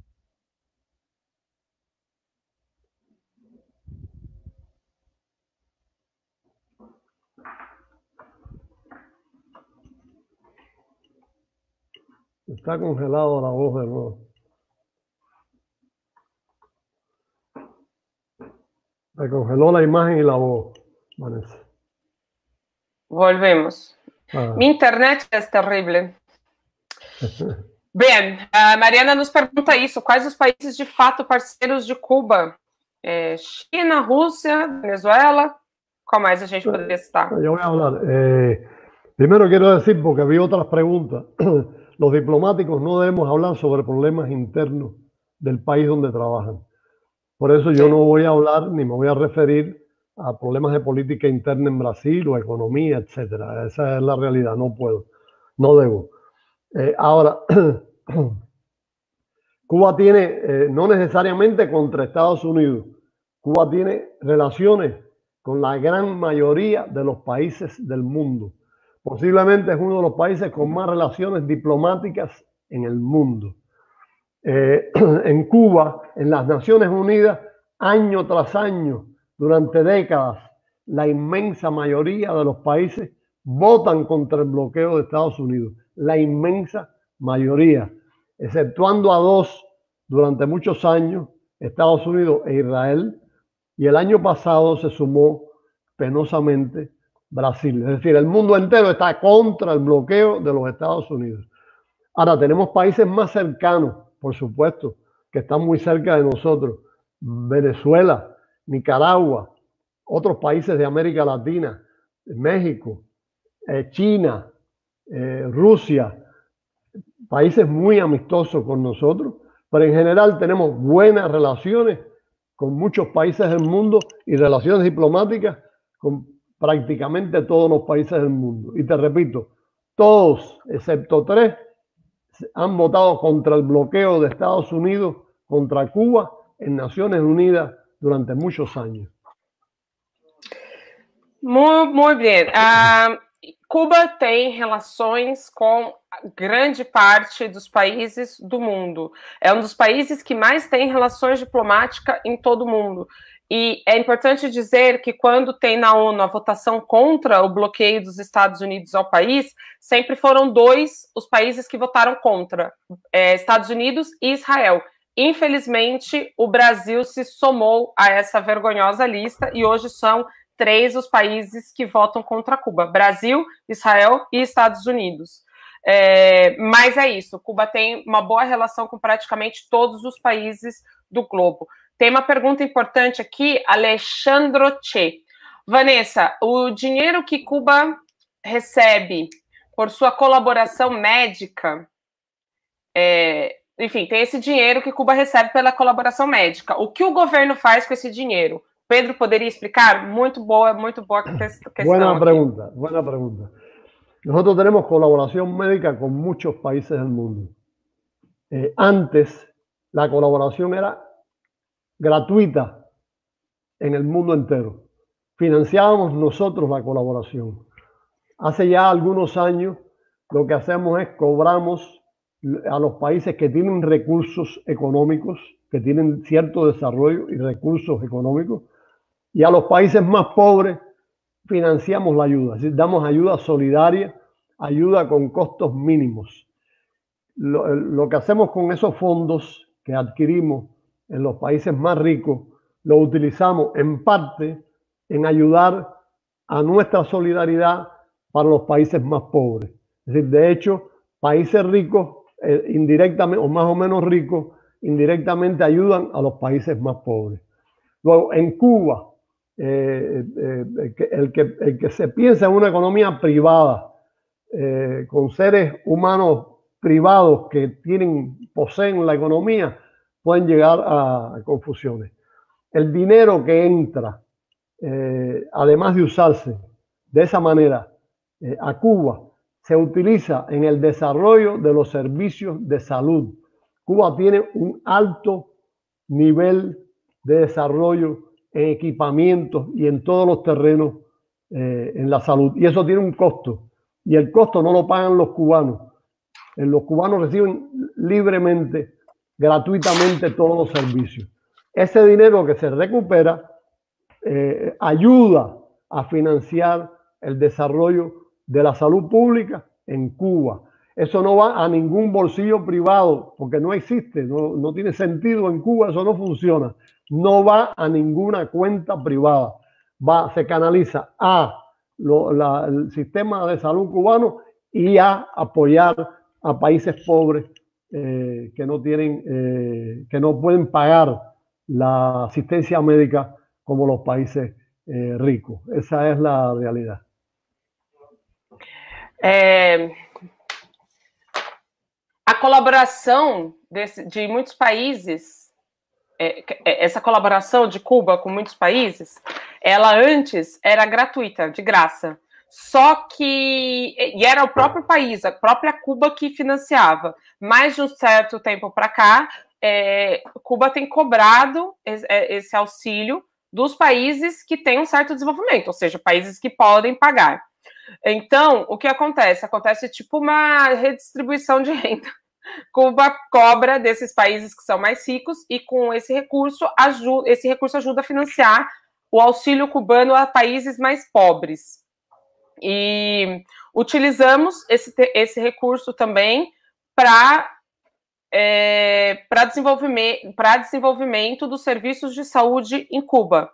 Está congelado la voz de nuevo. Me congeló la imagen y la voz, Vanessa. Volvemos. Ah. Mi internet é terrível. Bem, a Mariana nos pergunta isso. Quais os países de fato parceiros de Cuba? É, China, Rússia, Venezuela? Qual mais a gente poderia citar? Yo voy a hablar. Eh, primero quiero decir, porque había otras preguntas, los diplomáticos no debemos hablar sobre problemas internos del país donde trabajan. Por eso yo no voy a hablar ni me voy a referir a problemas de política interna en Brasil o economía, etcétera. Esa es la realidad, no puedo, no debo. Eh, ahora, Cuba tiene, eh, no necesariamente contra Estados Unidos, Cuba tiene relaciones con la gran mayoría de los países del mundo. Posiblemente es uno de los países con más relaciones diplomáticas en el mundo. Eh, en Cuba, en las Naciones Unidas, año tras año, durante décadas, la inmensa mayoría de los países votan contra el bloqueo de Estados Unidos. La inmensa mayoría, exceptuando a dos durante muchos años, Estados Unidos e Israel, y el año pasado se sumó penosamente Brasil. Es decir, el mundo entero está contra el bloqueo de los Estados Unidos. Ahora, tenemos países más cercanos, por supuesto, que están muy cerca de nosotros. Venezuela, Nicaragua, otros países de América Latina, México, eh, China, eh, Rusia, países muy amistosos con nosotros, pero en general tenemos buenas relaciones con muchos países del mundo y relaciones diplomáticas con prácticamente todos los países del mundo. Y te repito, todos, excepto tres, han votado contra el bloqueo de Estados Unidos contra Cuba en Naciones Unidas durante muchos años. Muy, muy bien. Uh, Cuba tem relações com grande parte dos países do mundo. É um dos países que mais tem relações diplomáticas em todo o mundo. E é importante dizer que quando tem na ONU a votação contra o bloqueio dos Estados Unidos ao país, sempre foram dois os países que votaram contra, é, Estados Unidos e Israel. Infelizmente, o Brasil se somou a essa vergonhosa lista e hoje são três os países que votam contra Cuba: Brasil, Israel e Estados Unidos. É, mas é isso, Cuba tem uma boa relação com praticamente todos os países do globo. Tem uma pergunta importante aqui, Alexandro Che. Vanessa, o dinheiro que Cuba recebe por sua colaboração médica, é, enfim, tem esse dinheiro que Cuba recebe pela colaboração médica. O que o governo faz com esse dinheiro? Pedro poderia explicar? Muito boa, muito boa questão. Buena pregunta, buena pregunta. Nosotros tenemos colaboración médica con muchos países del mundo. Eh, antes, la colaboración era gratuita en el mundo entero. Financiábamos nosotros la colaboración. Hace ya algunos años, lo que hacemos es cobramos a los países que tienen recursos económicos, que tienen cierto desarrollo y recursos económicos, y a los países más pobres financiamos la ayuda, es decir, damos ayuda solidaria, ayuda con costos mínimos. Lo, lo que hacemos con esos fondos que adquirimos en los países más ricos, lo utilizamos en parte en ayudar a nuestra solidaridad para los países más pobres. Es decir, de hecho, países ricos, eh, indirectamente o más o menos ricos, indirectamente ayudan a los países más pobres. Luego, en Cuba, eh, eh, el, que, el, que, el que se piensa en una economía privada, eh, con seres humanos privados que tienen, poseen la economía, pueden llegar a, a confusiones. El dinero que entra, eh, además de usarse de esa manera eh, a Cuba, se utiliza en el desarrollo de los servicios de salud. Cuba tiene un alto nivel de desarrollo en equipamientos y en todos los terrenos eh, en la salud. Y eso tiene un costo. Y el costo no lo pagan los cubanos. Eh, los cubanos reciben libremente, gratuitamente todos los servicios. Ese dinero que se recupera eh, ayuda a financiar el desarrollo de la salud pública en Cuba. Eso no va a ningún bolsillo privado, porque no existe, no, no tiene sentido en Cuba, eso no funciona. No va a ninguna cuenta privada, va, se canaliza a lo, la, el sistema de salud cubano y a apoyar a países pobres eh, que no tienen, eh, que no pueden pagar la asistencia médica como los países eh, ricos. Esa es la realidad. É, a colaboração desse, de muitos países, é, essa colaboração de Cuba com muitos países, ela antes era gratuita, de graça. Só que, e era o próprio país, a própria Cuba que financiava. Mas de um certo tempo para cá, é, Cuba tem cobrado esse auxílio dos países que têm um certo desenvolvimento, ou seja, países que podem pagar. Então, o que acontece? Acontece tipo uma redistribuição de renda. Cuba cobra desses países que são mais ricos e com esse recurso, ajuda, esse recurso ajuda a financiar o auxílio cubano a países mais pobres. E utilizamos esse, esse recurso também para é, para desenvolvimento, para desenvolvimento dos serviços de saúde em Cuba.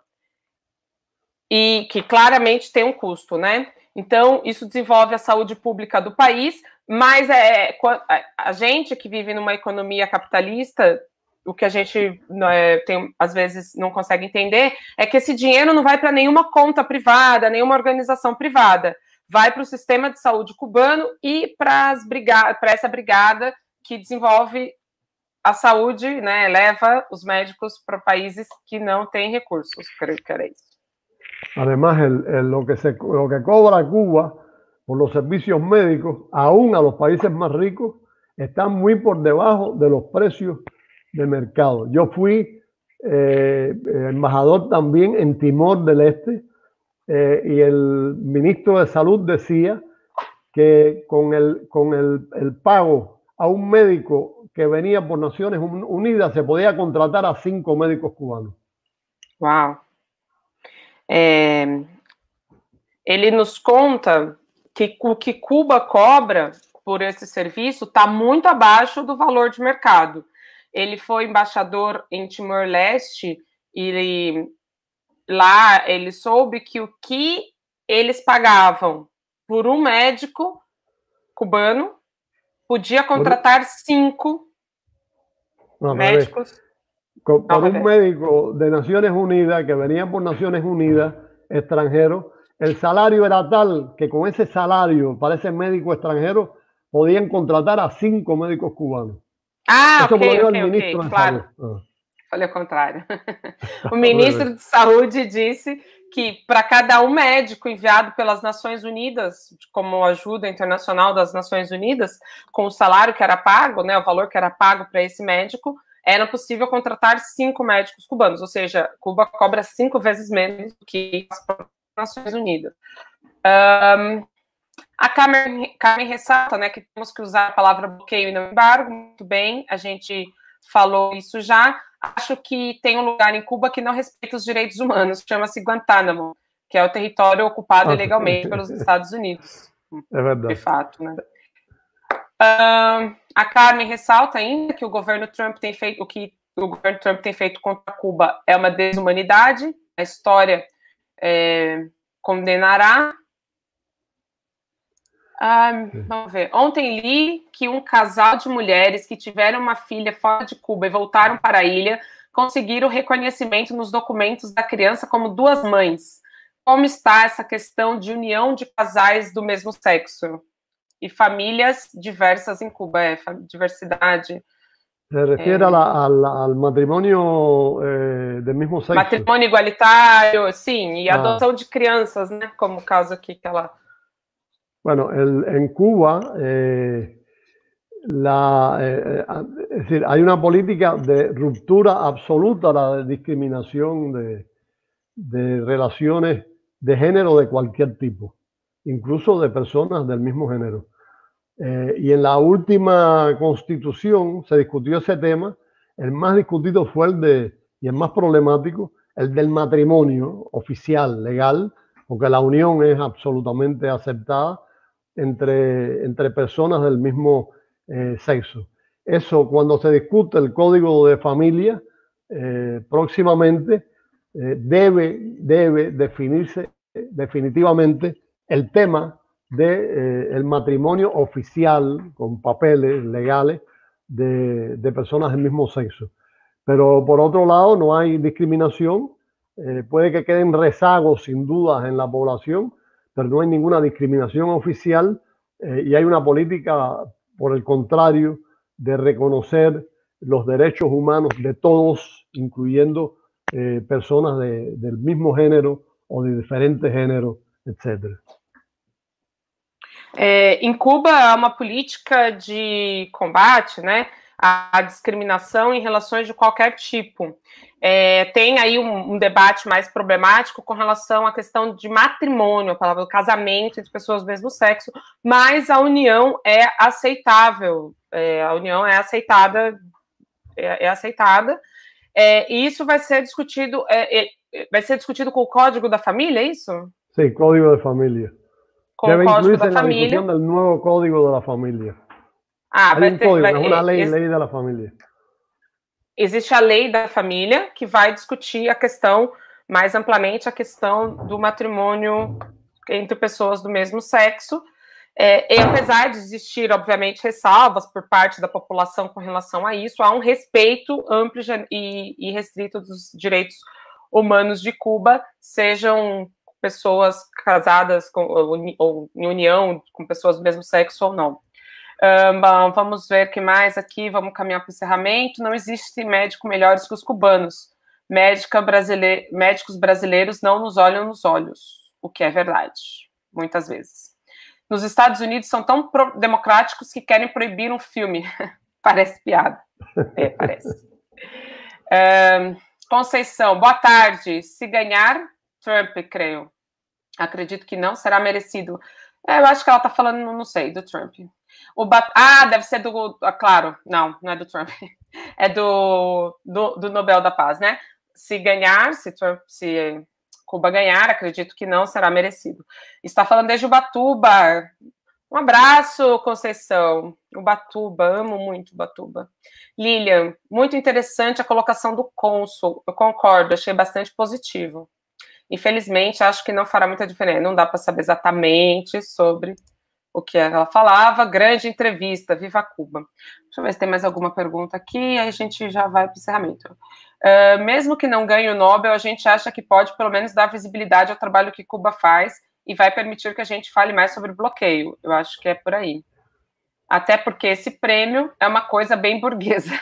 E que claramente tem um custo, né? Então, isso desenvolve a saúde pública do país, mas é, a gente que vive numa economia capitalista, o que a gente é, tem, às vezes não consegue entender é que esse dinheiro não vai para nenhuma conta privada, nenhuma organização privada. Vai para o sistema de saúde cubano e para essa brigada que desenvolve a saúde, né, leva os médicos para países que não têm recursos, creio que era isso. Además, el, el, lo, que se, lo que cobra Cuba por los servicios médicos, aún a los países más ricos, están muy por debajo de los precios de mercado. Yo fui eh, embajador también en Timor del Este eh, y el ministro de Salud decía que con, el, con el, el pago a un médico que venía por Naciones Unidas se podía contratar a cinco médicos cubanos. Wow. É, ele nos conta que o que Cuba cobra por esse serviço está muito abaixo do valor de mercado. Ele foi embaixador em Timor-Leste e ele, lá ele soube que o que eles pagavam por um médico cubano podia contratar cinco no, médicos. Por, por un médico de Naciones Unidas que venía por Naciones Unidas, extranjero, el salario era tal que con ese salario para ese médico extranjero podían contratar a cinco médicos cubanos. Ah, Eso ok, ok, ok, ministro claro. Ah. Falei o contrário. O ministro de Saúde disse que para cada um médico enviado pelas Nações Unidas, como ajuda internacional das Nações Unidas, com o salário que era pago, né, o valor que era pago para esse médico, era possível contratar cinco médicos cubanos, ou seja, Cuba cobra cinco vezes menos do que as Nações Unidas. Um, a Carmen, Carmen ressalta, né, que temos que usar a palavra bloqueio e não embargo. Muito bem, a gente falou isso já. Acho que tem um lugar em Cuba que não respeita os direitos humanos, chama-se Guantánamo, que é o território ocupado ah, ilegalmente pelos Estados Unidos. É verdade. De fato, né? Uh, a Carmen ressalta ainda que o governo Trump tem feito, o que o governo Trump tem feito contra Cuba é uma desumanidade. A história é, condenará. Ah, vamos ver. Ontem li que um casal de mulheres que tiveram uma filha fora de Cuba e voltaram para a ilha conseguiram reconhecimento nos documentos da criança como duas mães. Como está essa questão de união de casais do mesmo sexo? E famílias diversas em Cuba, é, diversidade. Se refiere é, ao matrimônio é, do mesmo sexo. Matrimônio igualitário, sim, e ah. adoção de crianças, né? Como o caso aqui que ela... Bueno, el, en Cuba, eh, la, eh, es decir, hay una política de ruptura absoluta a la discriminación de, de relaciones de género de cualquier tipo, incluso de personas del mismo género. Eh, y en la última constitución se discutió ese tema. El más discutido fue el de, y el más problemático, el del matrimonio oficial, legal, porque la unión es absolutamente aceptada entre, entre personas del mismo eh, sexo. Eso, cuando se discute el código de familia, eh, próximamente eh, debe, debe definirse eh, definitivamente el tema del de, eh, matrimonio oficial, con papeles legales, de, de personas del mismo sexo. Pero por otro lado, no hay discriminación. Eh, puede que queden rezagos, sin dudas, en la población, pero no hay ninguna discriminación oficial eh, y hay una política, por el contrario, de reconocer los derechos humanos de todos, incluyendo eh, personas de, del mismo género o de diferentes géneros, etcétera. É, em Cuba, há uma política de combate, né, à discriminação em relações de qualquer tipo. É, tem aí um, um debate mais problemático com relação à questão de matrimônio, a palavra do casamento entre pessoas do mesmo sexo, mas a união é aceitável, é, a união é aceitada, é, é aceitada, é, e isso vai ser discutido, é, é, vai ser discutido com o Código da Família, é isso? Sim, Código da Família. Com Debe o Código da Família. Do novo Código da Família. Ah, vai um ter, código, vai, é uma lei, ex, lei da família. Existe a lei da família, que vai discutir a questão, mais amplamente, a questão do matrimônio entre pessoas do mesmo sexo. É, e apesar de existir, obviamente, ressalvas por parte da população com relação a isso, há um respeito amplo e, e restrito dos direitos humanos de Cuba, sejam pessoas casadas com, ou, ou em união com pessoas do mesmo sexo ou não. Um, bom, vamos ver o que mais aqui, vamos caminhar para o encerramento. Não existe médico melhores que os cubanos. Médica brasileira, médicos brasileiros não nos olham nos olhos, o que é verdade, muitas vezes. Nos Estados Unidos são tão democráticos que querem proibir um filme. Parece piada. É, parece. Um, Conceição, boa tarde. Se ganhar, Trump, creio. Acredito que não, será merecido. É, eu acho que ela está falando, não sei, do Trump. O Bat... Ah, deve ser do... Ah, claro, não, não é do Trump. É do, do, do Nobel da Paz, né? Se ganhar, se, Trump, se Cuba ganhar, acredito que não, será merecido. Está falando desde Ubatuba. Um abraço, Conceição. Ubatuba, amo muito Ubatuba. Lilian, muito interessante a colocação do cônsul. Eu concordo, achei bastante positivo. Infelizmente, acho que não fará muita diferença. Não dá para saber exatamente sobre o que ela falava. Grande entrevista, viva Cuba. Deixa eu ver se tem mais alguma pergunta aqui, aí a gente já vai para o encerramento. Uh, mesmo que não ganhe o Nobel, a gente acha que pode pelo menos dar visibilidade ao trabalho que Cuba faz e vai permitir que a gente fale mais sobre o bloqueio. Eu acho que é por aí. Até porque esse prêmio é uma coisa bem burguesa.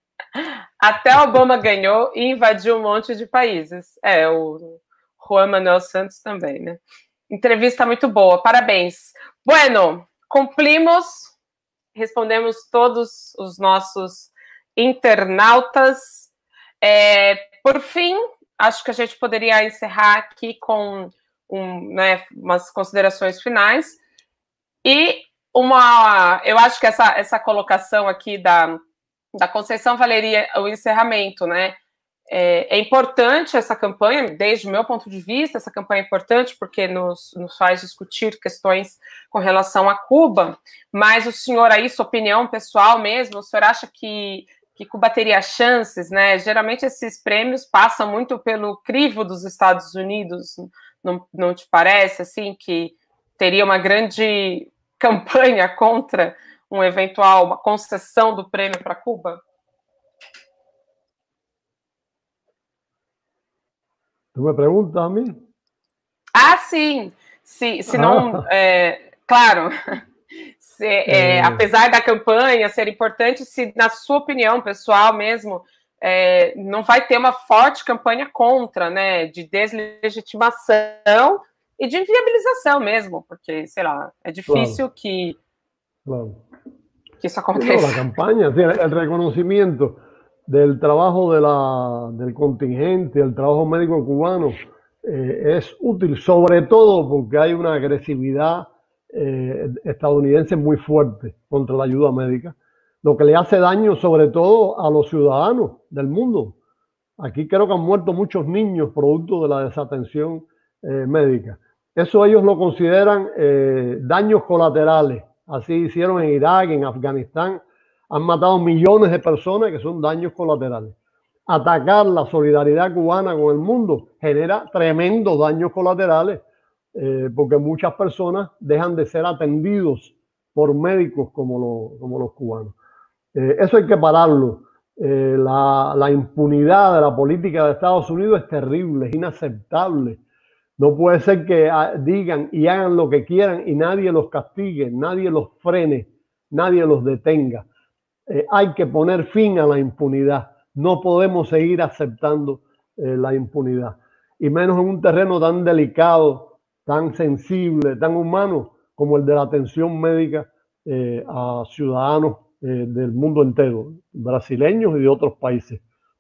Até Obama ganhou e invadiu um monte de países. É, o Juan Manuel Santos também, né? Entrevista muito boa, parabéns. Bueno, cumprimos, respondemos todos os nossos internautas. É, por fim, acho que a gente poderia encerrar aqui com um, né, umas considerações finais. E uma, eu acho que essa, essa colocação aqui da, da Conceição valeria o encerramento, né? É, é importante essa campanha, desde o meu ponto de vista, essa campanha é importante porque nos, nos faz discutir questões com relação a Cuba, mas o senhor aí, sua opinião pessoal mesmo, o senhor acha que, que Cuba teria chances, né? Geralmente esses prêmios passam muito pelo crivo dos Estados Unidos, não, não te parece, assim, que teria uma grande campanha contra um eventual, uma concessão do prêmio para Cuba? ¿Tú me preguntas a mí? Ah, sim. Se, se não, Ah. é, claro, se, é, É. apesar da campanha ser importante, se, na sua opinião pessoal mesmo, é, não vai ter uma forte campanha contra, né, de deslegitimação e de inviabilização mesmo, porque, sei lá, é difícil Claro, que, claro. que isso Sí, no, la aconteça. campaña, sí, el reconocimiento del trabajo de la, del contingente, el trabajo médico cubano, eh, es útil, sobre todo porque hay una agresividad eh, estadounidense muy fuerte contra la ayuda médica, lo que le hace daño sobre todo a los ciudadanos del mundo. Aquí creo que han muerto muchos niños producto de la desatención eh, médica. Eso ellos lo consideran eh, daños colaterales. Así hicieron en Irak, en Afganistán. Han matado millones de personas que son daños colaterales. Atacar la solidaridad cubana con el mundo genera tremendos daños colaterales eh, porque muchas personas dejan de ser atendidos por médicos como, lo, como los cubanos. Eh, eso hay que pararlo. Eh, la, la impunidad de la política de Estados Unidos es terrible, es inaceptable. No puede ser que ah, digan y hagan lo que quieran y nadie los castigue, nadie los frene, nadie los detenga. Eh, hay que poner fin a la impunidad. No podemos seguir aceptando eh, la impunidad. Y menos en un terreno tan delicado, tan sensible, tan humano como el de la atención médica eh, a ciudadanos eh, del mundo entero, brasileños y de otros países.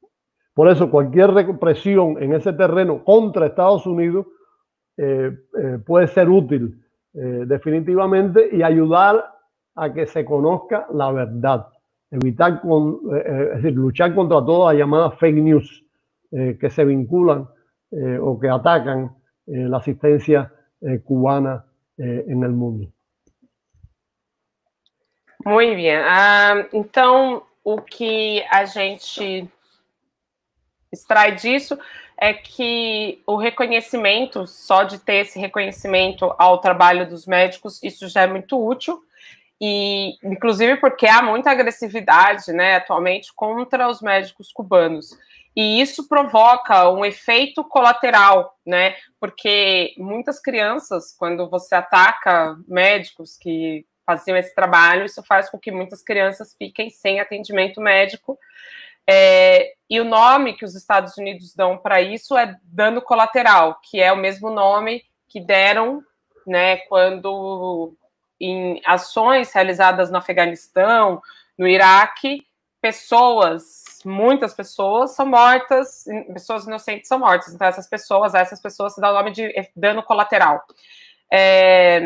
Por eso cualquier represión en ese terreno contra Estados Unidos eh, eh, puede ser útil eh, definitivamente y ayudar a que se conozca la verdad. Evitar, con, eh, es decir, luchar contra todas las llamadas fake news eh, que se vinculan eh, o que atacan eh, la asistencia eh, cubana eh, en el mundo. Muito bem. Ah, então, o que a gente extrai disso é que o reconhecimento, só de ter esse reconhecimento ao trabalho dos médicos, isso já é muito útil, e inclusive porque há muita agressividade, né, atualmente contra os médicos cubanos. E isso provoca um efeito colateral, né, porque muitas crianças, quando você ataca médicos que faziam esse trabalho, isso faz com que muitas crianças fiquem sem atendimento médico. É, e o nome que os Estados Unidos dão para isso é dano colateral, que é o mesmo nome que deram, né, quando em ações realizadas no Afeganistão, no Iraque, pessoas, muitas pessoas são mortas, pessoas inocentes são mortas. Então essas pessoas, essas pessoas se dá o nome de dano colateral. É,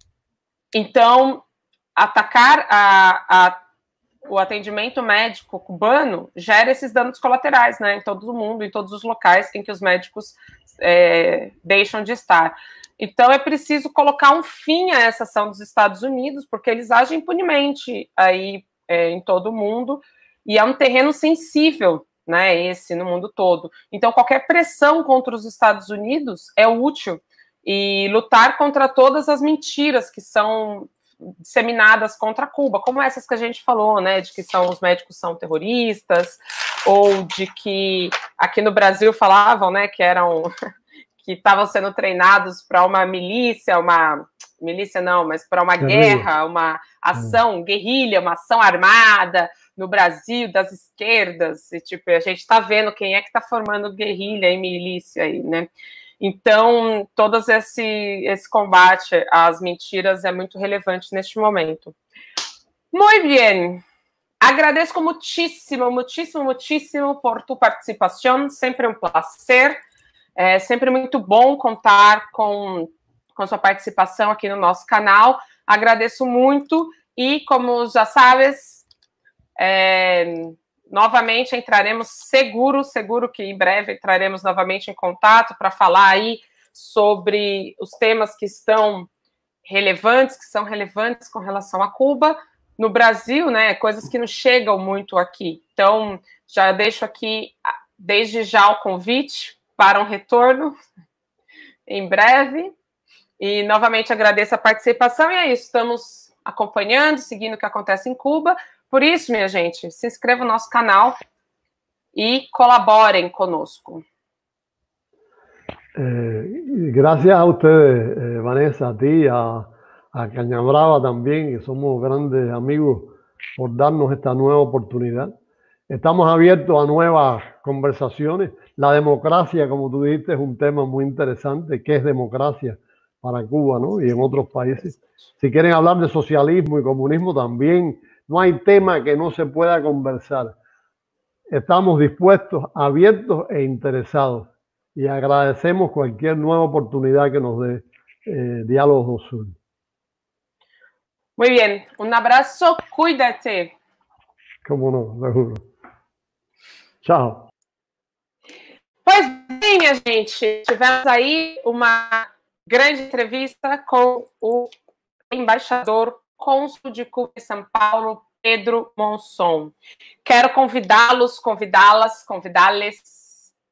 então atacar a, a o atendimento médico cubano gera esses danos colaterais, né, em todo o mundo, em todos os locais em que os médicos é, deixam de estar. Então, é preciso colocar um fim a essa ação dos Estados Unidos, porque eles agem impunemente aí é, em todo o mundo, e é um terreno sensível, né, esse no mundo todo. Então, qualquer pressão contra os Estados Unidos é útil, e lutar contra todas as mentiras que são disseminadas contra Cuba, como essas que a gente falou, né, de que são, os médicos são terroristas, ou de que aqui no Brasil falavam, né, que eram, que estavam sendo treinados para uma milícia, uma milícia não, mas para uma guerra, uma ação, guerrilha, uma ação armada no Brasil, das esquerdas, e tipo, a gente está vendo quem é que está formando guerrilha e milícia aí, né. Então, todo esse, esse combate às mentiras é muito relevante neste momento. Muito bem. Agradeço muitíssimo, muitíssimo, muitíssimo por tu participação. Sempre um prazer. É sempre muito bom contar com, com sua participação aqui no nosso canal. Agradeço muito e, como já sabes, é, novamente entraremos seguro, seguro que em breve entraremos novamente em contato para falar aí sobre os temas que estão relevantes, que são relevantes com relação a Cuba. No Brasil, né, coisas que não chegam muito aqui. Então, já deixo aqui, desde já, o convite para um retorno em breve. E, novamente, agradeço a participação. E é isso, estamos acompanhando, seguindo o que acontece em Cuba. Por isso, minha gente, se inscreva no nosso canal e colaborem conosco. Eh, gracias a ustedes, eh, Vanessa, a ti, a, a Cañabrava también, que somos grandes amigos, por darnos esta nueva oportunidad. Estamos abiertos a nuevas conversaciones. La democracia, como tú dijiste, es un tema muy interesante. ¿Qué es democracia para Cuba, ¿no? Y en otros países? Si quieren hablar de socialismo y comunismo también, no hay tema que no se pueda conversar. Estamos dispuestos, abiertos e interesados. Y agradecemos cualquier nueva oportunidad que nos dé eh, Diálogos do Sul. Muy bien, un abrazo, cuídate. Cómo no, seguro. Tchau. Pois bem, minha gente, tivemos aí uma grande entrevista com o embaixador cônsul de Cuba em São Paulo, Pedro Monson. Quero convidá-los, convidá-las, convidá-les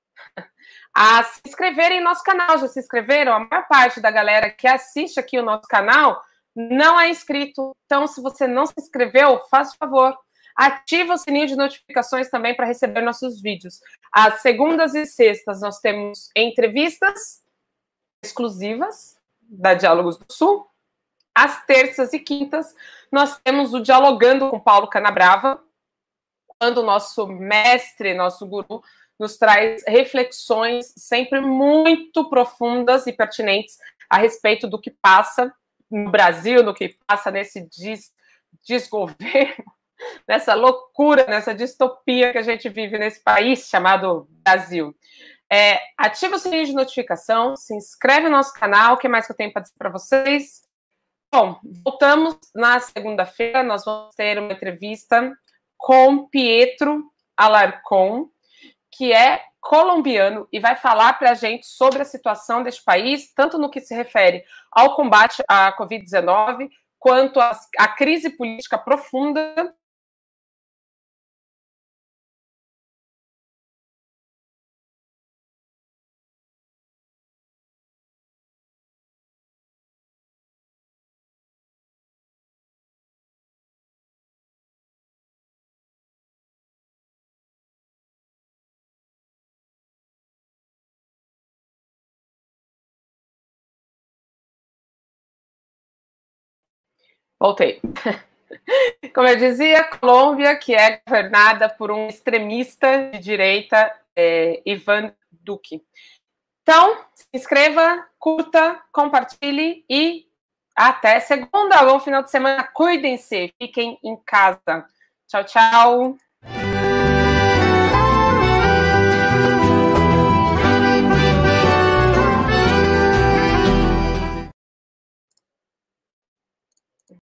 a se inscreverem em nosso canal. Já se inscreveram? A maior parte da galera que assiste aqui o nosso canal não é inscrito. Então, se você não se inscreveu, faça o favor. Ativa o sininho de notificações também para receber nossos vídeos. Às segundas e sextas nós temos entrevistas exclusivas da Diálogos do Sul. Às terças e quintas nós temos o Dialogando com Paulo Canabrava, quando o nosso mestre, nosso guru, nos traz reflexões sempre muito profundas e pertinentes a respeito do que passa no Brasil, do que passa nesse des desgoverno, nessa loucura, nessa distopia que a gente vive nesse país chamado Brasil. É, ativa o sininho de notificação, se inscreve no nosso canal. O que mais que eu tenho para dizer para vocês? Bom, voltamos na segunda-feira, nós vamos ter uma entrevista com Pietro Alarcón, que é colombiano e vai falar para a gente sobre a situação deste país, tanto no que se refere ao combate à covid dezenove, quanto à crise política profunda Voltei. Como eu dizia, Colômbia, que é governada por um extremista de direita, é, Ivan Duque. Então, se inscreva, curta, compartilhe e até segunda. Bom final de semana. Cuidem-se, fiquem em casa. Tchau, tchau.